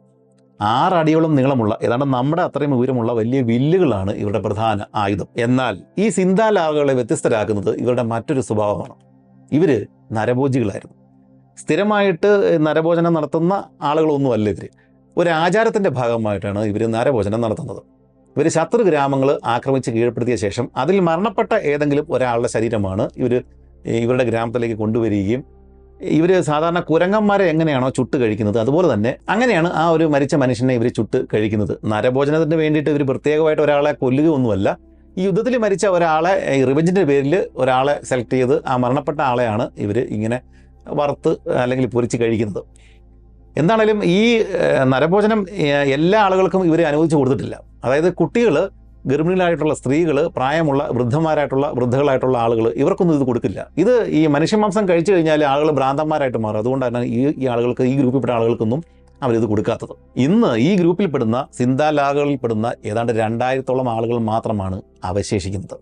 6 അടിയോളം നീളമുള്ള, ഏതാണ്ട് നമ്മുടെ അത്രയും ഉയരമുള്ള വലിയ വില്ലുകളാണ് ഇവരുടെ പ്രധാന ആയുധം. എന്നാൽ ഈ സിന്ധാൽ ലാർഗകളെ വ്യത്യസ്തരാക്കുന്നത് ഇവരുടെ മറ്റൊരു സ്വഭാവമാണ്. ഇവർ നരഭോജികളായിരുന്നു. സ്ഥിരമായിട്ട് നരഭോജനം നടത്തുന്ന ആളുകളൊന്നുമല്ല ഇവർ. ഒരു ആചാരത്തിൻ്റെ ഭാഗമായിട്ടാണ് ഇവർ നരഭോജനം നടത്തുന്നത്. ഇവർ ശത്രു ഗ്രാമങ്ങൾ ആക്രമിച്ച് കീഴ്പ്പെടുത്തിയ ശേഷം അതിൽ മരണപ്പെട്ട ഏതെങ്കിലും ഒരാളുടെ ശരീരമാണ് ഇവരുടെ ഗ്രാമത്തിലേക്ക് കൊണ്ടുവരികയും ഇവർ സാധാരണ കുരങ്ങന്മാരെ എങ്ങനെയാണോ ചുട്ട് കഴിക്കുന്നത് അതുപോലെ തന്നെ അങ്ങനെയാണ് ആ ഒരു മരിച്ച മനുഷ്യനെ ഇവർ ചുട്ട് കഴിക്കുന്നത്. നരഭോജനത്തിന് വേണ്ടിയിട്ട് ഇവർ പ്രത്യേകമായിട്ട് ഒരാളെ കൊല്ലുകയൊന്നുമല്ല. ഈ യുദ്ധത്തിൽ മരിച്ച ഒരാളെ റിവെഞ്ചിൻ്റെ പേരിൽ ഒരാളെ സെലക്ട് ചെയ്ത് ആ മരണപ്പെട്ട ആളെയാണ് ഇവർ ഇങ്ങനെ വറുത്ത് അല്ലെങ്കിൽ പൊരിച്ച് കഴിക്കുന്നത്. എന്താണേലും ഈ നരഭോജനം എല്ലാ ആളുകൾക്കും ഇവർ അനുവദിച്ചു കൊടുത്തിട്ടില്ല. അതായത് കുട്ടികൾ, ഗർഭിണികളായിട്ടുള്ള സ്ത്രീകൾ, പ്രായമുള്ള വൃദ്ധകളായിട്ടുള്ള ആളുകൾ, ഇവർക്കൊന്നും ഇത് കൊടുക്കില്ല. ഇത് ഈ മനുഷ്യമാംസം കഴിച്ചു കഴിഞ്ഞാൽ ആളുകൾ ഭ്രാന്തന്മാരായിട്ട് മാറും. അതുകൊണ്ടാണ് ഈ ആളുകൾക്ക്, ഈ ഗ്രൂപ്പിൽപ്പെട്ട ആളുകൾക്കൊന്നും അവരിത് കൊടുക്കാത്തത്. ഇന്ന് ഈ ഗ്രൂപ്പിൽപ്പെടുന്ന സിന്ധാൽ ലാർഗകളിൽപ്പെടുന്ന ഏതാണ്ട് 2000-ഓളം ആളുകൾ മാത്രമാണ് അവശേഷിക്കുന്നത്.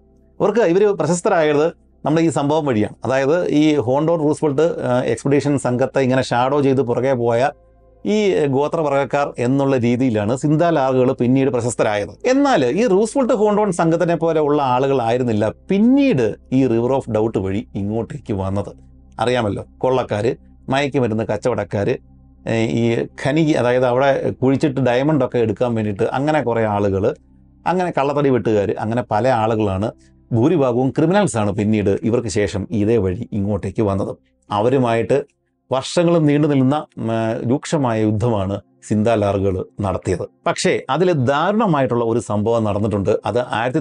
ഇവർ പ്രശസ്തരായത് നമ്മുടെ ഈ സംഭവം വഴിയാണ്. അതായത് ഈ ഹോണ്ടോൺ റൂസ്വെൽറ്റ് എക്സ്പെഡീഷൻ സംഘത്തെ ഇങ്ങനെ ഷാഡോ ചെയ്ത് പുറകെ പോയ ഈ ഗോത്രവർഗ്ഗക്കാർ എന്നുള്ള രീതിയിലാണ് സിന്ധാൽ ലാർഗകൾ പിന്നീട് പ്രശസ്തരായത്. എന്നാൽ ഈ റൂസ്വെൽറ്റ് ഹോണ്ടോൺ സംഘത്തിനെ പോലെ ഉള്ള ആളുകളായിരുന്നില്ല പിന്നീട് ഈ റിവർ ഓഫ് ഡൗട്ട് വഴി ഇങ്ങോട്ടേക്ക് വന്നത്. അറിയാമല്ലോ, കൊള്ളക്കാർ, മയക്കുമരുന്ന് കച്ചവടക്കാർ, ഈ ഖനിക്ക്, അതായത് അവിടെ കുഴിച്ചിട്ട് ഡയമണ്ടൊക്കെ എടുക്കാൻ വേണ്ടിയിട്ട് അങ്ങനെ കുറേ ആളുകൾ, അങ്ങനെ കള്ളത്തടി വെട്ടുകാർ, അങ്ങനെ പല ആളുകളാണ്. ഭൂരിഭാഗവും ക്രിമിനൽസാണ് പിന്നീട് ഇവർക്ക് ശേഷം ഇതേ വഴി ഇങ്ങോട്ടേക്ക് വന്നത്. അവരുമായിട്ട് വർഷങ്ങളും നീണ്ടു നിൽക്കുന്ന രൂക്ഷമായ യുദ്ധമാണ് സിന്താലാറുകൾ നടത്തിയത്. പക്ഷേ അതിൽ ദാരുണമായിട്ടുള്ള ഒരു സംഭവം നടന്നിട്ടുണ്ട്. അത്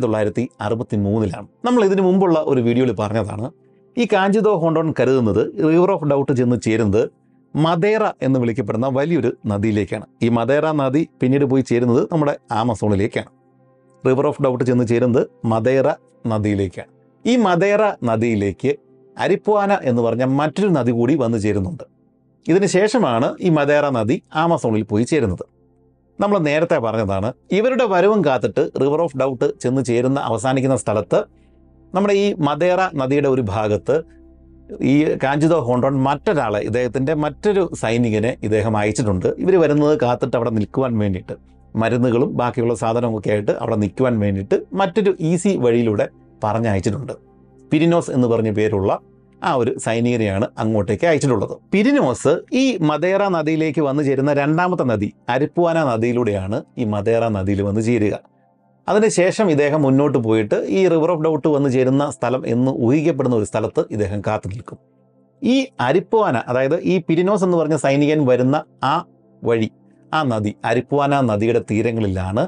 1963 നമ്മൾ ഇതിനു മുമ്പുള്ള ഒരു വീഡിയോയിൽ പറഞ്ഞതാണ്. ഈ കാഞ്ചിതോ ഹോണ്ടോൺ കരുതുന്നത് റിവർ ഓഫ് ഡൗട്ട് ചെന്ന് ചേരുന്നത് മദേറ എന്ന് വിളിക്കപ്പെടുന്ന വലിയൊരു നദിയിലേക്കാണ്. ഈ മദേറ നദി പിന്നീട് പോയി ചേരുന്നത് നമ്മുടെ ആമസോണിലേക്കാണ്. റിവർ ഓഫ് ഡൗട്ട് ചെന്ന് ചേരുന്നത് മദേറ നദിയിലേക്കാണ്. ഈ മദേറ നദിയിലേക്ക് അരിപ്വാന എന്ന് പറഞ്ഞ മറ്റൊരു നദി കൂടി വന്നു ചേരുന്നുണ്ട്. ഇതിന് ശേഷമാണ് ഈ മദേറ നദി ആമസോണിൽ പോയി ചേരുന്നത്. നമ്മൾ നേരത്തെ പറഞ്ഞതാണ്, ഇവരുടെ വരവും കാത്തിട്ട് റിവർ ഓഫ് ഡൗട്ട് ചെന്ന് ചേരുന്ന അവസാനിക്കുന്ന സ്ഥലത്ത് നമ്മുടെ ഈ മദേറ നദിയുടെ ഒരു ഭാഗത്ത് ഈ കാഞ്ചിതോ ഹോണ്ടോൺ മറ്റൊരാളെ, ഇദ്ദേഹത്തിൻ്റെ മറ്റൊരു സൈനികനെ ഇദ്ദേഹം അയച്ചിട്ടുണ്ട്. ഇവർ വരുന്നത് കാത്തിട്ട് അവിടെ നിൽക്കുവാൻ വേണ്ടിയിട്ട്, മരുന്നുകളും ബാക്കിയുള്ള സാധനമൊക്കെ ആയിട്ട് അവിടെ നിൽക്കുവാൻ വേണ്ടിയിട്ട് മറ്റൊരു ഈസി വഴിയിലൂടെ പറഞ്ഞയച്ചിട്ടുണ്ട്. പിരിനോസ് എന്ന് പറഞ്ഞ പേരുള്ള ആ ഒരു സൈനികനെയാണ് അങ്ങോട്ടേക്ക് അയച്ചിട്ടുള്ളത്. പിരിനോസ് ഈ മദേറ നദിയിലേക്ക് വന്നു ചേരുന്ന രണ്ടാമത്തെ നദി അരിപ്വാന നദിയിലൂടെയാണ് ഈ മദേറ നദിയിൽ വന്ന് ചേരുക. അതിനുശേഷം ഇദ്ദേഹം മുന്നോട്ട് പോയിട്ട് ഈ റിവർ ഓഫ് ഡൗട്ട് വന്ന് ചേരുന്ന സ്ഥലം എന്ന് ഊഹിക്കപ്പെടുന്ന ഒരു സ്ഥലത്ത് ഇദ്ദേഹം കാത്തു നിൽക്കും. ഈ അരിപ്വാന, അതായത് ഈ പിരിനോസ് എന്ന് പറഞ്ഞ സൈനികൻ വരുന്ന ആ വഴി, ആ നദി അരിപ്വാന നദിയുടെ തീരങ്ങളിലാണ്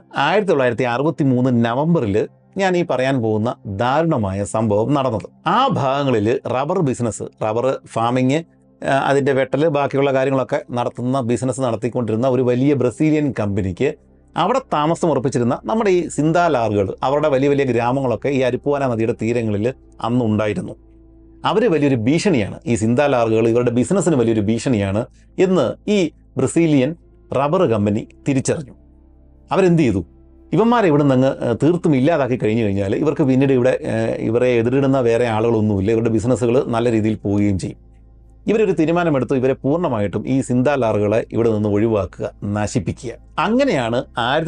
1963 നവംബറിൽ ഞാൻ ഈ പറയാൻ പോകുന്ന ദാരുണമായ സംഭവം നടന്നത്. ആ ഭാഗങ്ങളിൽ റബ്ബർ ബിസിനസ്, റബ്ബർ ഫാമിങ്, അതിൻ്റെ വെട്ടൽ, ബാക്കിയുള്ള കാര്യങ്ങളൊക്കെ നടത്തുന്ന ബിസിനസ് നടത്തിക്കൊണ്ടിരുന്ന ഒരു വലിയ ബ്രസീലിയൻ കമ്പനിക്ക് അവിടെ താമസം ഉറപ്പിച്ചിരുന്ന നമ്മുടെ ഈ സിന്താലാറുകൾ, അവരുടെ വലിയ വലിയ ഗ്രാമങ്ങളൊക്കെ ഈ അരിപ്വാന നദിയുടെ തീരങ്ങളിൽ അന്നുണ്ടായിരുന്നു. അവർ വലിയൊരു ഭീഷണിയാണ്, ഈ സിന്താലാറുകൾ ഇവരുടെ ബിസിനസ്സിന് വലിയൊരു ഭീഷണിയാണ് എന്ന് ഈ ബ്രസീലിയൻ റബ്ബർ കമ്പനി തിരിച്ചറിഞ്ഞു. അവരെന്ത് ചെയ്തു? ഇവന്മാരെ ഇവിടെ നിന്ന് തീർത്തും ഇല്ലാതാക്കി കഴിഞ്ഞു കഴിഞ്ഞാൽ ഇവർക്ക് പിന്നീട് ഇവരെ എതിരിടുന്ന വേറെ ആളുകളൊന്നുമില്ല, ഇവരുടെ ബിസിനസ്സുകൾ നല്ല രീതിയിൽ പോവുകയും ചെയ്യും. ഇവരൊരു തീരുമാനമെടുത്തു, ഇവരെ പൂർണ്ണമായിട്ടും ഈ സിന്താലാറുകളെ ഇവിടെ നിന്ന് ഒഴിവാക്കുക, നശിപ്പിക്കുക. അങ്ങനെയാണ്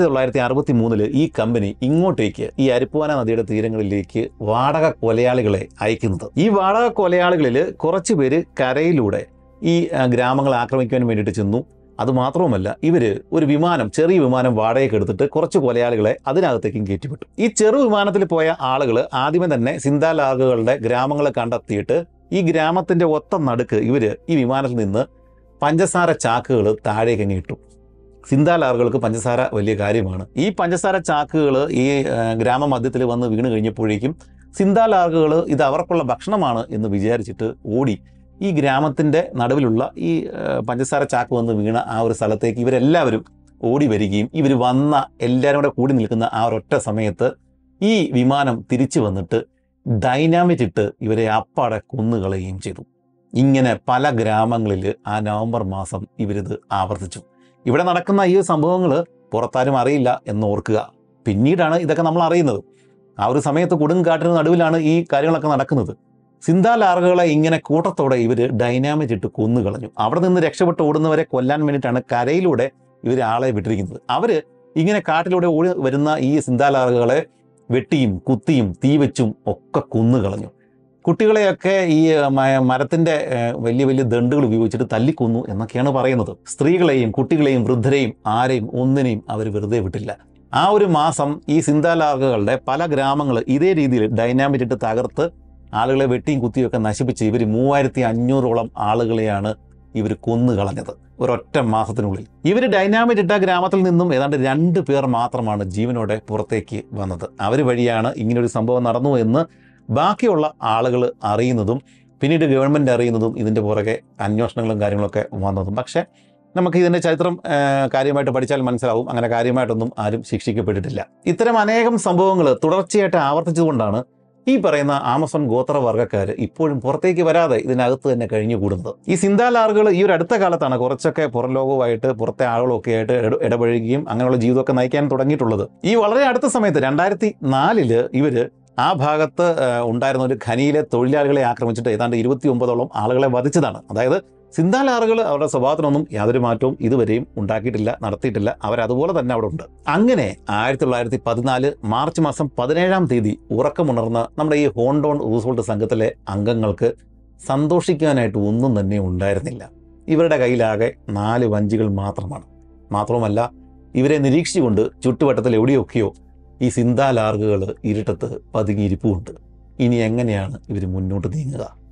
1963 ഈ കമ്പനി ഇങ്ങോട്ടേക്ക്, ഈ അരിപ്വാന നദിയുടെ തീരങ്ങളിലേക്ക് വാടക കൊലയാളികളെ അയക്കുന്നത്. ഈ വാടക കൊലയാളികളിൽ കുറച്ച് പേര് കരയിലൂടെ ഈ ഗ്രാമങ്ങളെ ആക്രമിക്കാൻ വേണ്ടിയിട്ട് ചെന്നു. അതുമാത്രവുമല്ല, ഇവർ ഒരു വിമാനം, ചെറിയ വിമാനം വാടകയ്ക്ക് എടുത്തിട്ട് കുറച്ച് കൊലയാളികളെ അതിനകത്തേക്കും കയറ്റിവിട്ടു. ഈ ചെറു വിമാനത്തിൽ പോയ ആളുകൾ ആദ്യമേ തന്നെ സിന്താലാറുകളുടെ ഗ്രാമങ്ങളെ കണ്ടെത്തിയിട്ട് ഈ ഗ്രാമത്തിൻ്റെ ഒത്ത നടുക്ക് ഇവർ ഈ വിമാനത്തിൽ നിന്ന് പഞ്ചസാര ചാക്കുകൾ താഴേക്ക് അങ്ങ് ഇട്ടു. സിന്താലാറുകൾക്ക് പഞ്ചസാര വലിയ കാര്യമാണ്. ഈ പഞ്ചസാര ചാക്കുകൾ ഈ ഗ്രാമമധ്യത്തിൽ വന്ന് വീണ് കഴിഞ്ഞപ്പോഴേക്കും സിന്താലാറുകൾ ഇത് അവർക്കുള്ള ഭക്ഷണമാണ് എന്ന് വിചാരിച്ചിട്ട് ഓടി ഈ ഗ്രാമത്തിൻ്റെ നടുവിലുള്ള ഈ പഞ്ചസാര ചാക്ക് വന്ന് വീണ ആ ഒരു സ്ഥലത്തേക്ക് ഇവരെല്ലാവരും ഓടി വരികയും ഇവർ വന്ന എല്ലാവരും കൂടെ കൂടി നിൽക്കുന്ന ആ ഒരൊറ്റ സമയത്ത് ഈ വിമാനം തിരിച്ചു വന്നിട്ട് ഡൈനാമിറ്റ് ഇട്ട് ഇവരെ അപ്പാടെ കൊന്നുകളയുകയും ചെയ്തു. ഇങ്ങനെ പല ഗ്രാമങ്ങളിൽ ആ നവംബർ മാസം ഇവരിത് ആവർത്തിച്ചു. ഇവിടെ നടക്കുന്ന ഈ സംഭവങ്ങൾ പുറത്താരും അറിയില്ല എന്നോർക്കുക. പിന്നീടാണ് ഇതൊക്കെ നമ്മൾ അറിയുന്നത്. ആ ഒരു സമയത്ത് കൊടുങ്കാട്ടിന് നടുവിലാണ് ഈ കാര്യങ്ങളൊക്കെ നടക്കുന്നത്. സിന്താലാറുകളെ ഇങ്ങനെ കൂട്ടത്തോടെ ഇവർ ഡൈനാമിറ്റ് ഇട്ട് കൊന്നുകളഞ്ഞു. അവിടെ നിന്ന് രക്ഷപ്പെട്ട് ഓടുന്നവരെ കൊല്ലാൻ വേണ്ടിയിട്ടാണ് കരയിലൂടെ ഇവർ ആളെ വിട്ടിരിക്കുന്നത്. അവർ ഇങ്ങനെ കാട്ടിലൂടെ ഓടി വരുന്ന ഈ സിന്താലാറുകളെ വെട്ടിയും കുത്തിയും തീവച്ചും ഒക്കെ കൊന്നുകളഞ്ഞു. കുട്ടികളെയൊക്കെ ഈ മരത്തിൻ്റെ വലിയ വലിയ ദണ്ടുകൾ ഉപയോഗിച്ചിട്ട് തല്ലിക്കൊന്നു എന്നൊക്കെയാണ് പറയുന്നത്. സ്ത്രീകളെയും കുട്ടികളെയും വൃദ്ധരെയും ആരെയും ഒന്നിനെയും അവർ വെറുതെ വിട്ടില്ല. ആ ഒരു മാസം ഈ സിന്താലാറുകളുടെ പല ഗ്രാമങ്ങൾ ഇതേ രീതിയിൽ ഡൈനാമിറ്റ് ഇട്ട് തകർത്ത് ആളുകളെ വെട്ടിയും കുത്തിയൊക്കെ നശിപ്പിച്ച് ഇവർ 3500ഓളം ആളുകളെയാണ് ഇവർ കൊന്നുകളഞ്ഞത് ഒരൊറ്റ മാസത്തിനുള്ളിൽ. ഇവർ ഡൈനാമിറ്റ് ഇട്ട ഗ്രാമത്തിൽ നിന്നും ഏതാണ്ട് 2 പേർ മാത്രമാണ് ജീവനോടെ പുറത്തേക്ക് വന്നത്. അവർ വഴിയാണ് ഇങ്ങനൊരു സംഭവം നടന്നു എന്ന് ബാക്കിയുള്ള ആളുകൾ അറിയുന്നതും പിന്നീട് ഗവൺമെൻറ് അറിയുന്നതും ഇതിൻ്റെ പുറകെ അന്വേഷണങ്ങളും കാര്യങ്ങളൊക്കെ വന്നതും. പക്ഷേ നമുക്ക് ഇതിൻ്റെ ചരിത്രം കാര്യമായിട്ട് പഠിച്ചാൽ മനസ്സിലാവും, അങ്ങനെ കാര്യമായിട്ടൊന്നും ആരും ശിക്ഷിക്കപ്പെട്ടിട്ടില്ല. ഇത്തരം അനേകം സംഭവങ്ങൾ തുടർച്ചയായിട്ട് ആവർത്തിച്ചുകൊണ്ടാണ് ഈ പറയുന്ന ആമസോൺ ഗോത്രവർഗ്ഗക്കാർ ഇപ്പോഴും പുറത്തേക്ക് വരാതെ ഇതിനകത്ത് തന്നെ കഴിഞ്ഞുകൂടുന്നത്. ഈ സിന്താലാറുകൾ ഈ ഒരു അടുത്ത കാലത്താണ് കുറച്ചൊക്കെ പുറം ലോകവുമായിട്ട് പുറത്തെ ആളുകളൊക്കെ ആയിട്ട് ഇടപഴകുകയും അങ്ങനെയുള്ള ജീവിതമൊക്കെ നയിക്കാൻ തുടങ്ങിയിട്ടുള്ളത്. ഈ വളരെ അടുത്ത സമയത്ത് 2004 ഇവർ ആ ഭാഗത്ത് ഉണ്ടായിരുന്ന ഒരു ഖനിയിലെ തൊഴിലാളികളെ ആക്രമിച്ചിട്ട് ഏതാണ്ട് 29ഓളം ആളുകളെ വധിച്ചതാണ്. അതായത് സിന്താലാറുകൾ അവരുടെ സ്വഭാവത്തിനൊന്നും യാതൊരു മാറ്റവും ഇതുവരെയും ഉണ്ടാക്കിയിട്ടില്ല, നടത്തിയിട്ടില്ല. അവരതുപോലെ തന്നെ അവിടെ ഉണ്ട്. അങ്ങനെ 1914 മാർച്ച് മാസം 17-ാം തീയതി ഉറക്കമുണർന്ന നമ്മുടെ ഈ ഹോണ്ടോൺ റൂസ്വെൽട്ട് സംഘത്തിലെ അംഗങ്ങൾക്ക് സന്തോഷിക്കാനായിട്ട് ഒന്നും തന്നെ ഉണ്ടായിരുന്നില്ല. ഇവരുടെ കയ്യിലാകെ 4 വഞ്ചികൾ മാത്രമാണ്. മാത്രവുമല്ല, ഇവരെ നിരീക്ഷിച്ചുകൊണ്ട് ചുറ്റുവട്ടത്തിൽ എവിടെയൊക്കെയോ ഈ സിന്താലാറുകൾ ഇരുട്ടത്ത് പതുങ്ങിയിരിപ്പുമുണ്ട്. ഇനി എങ്ങനെയാണ് ഇവർ മുന്നോട്ട് നീങ്ങുക?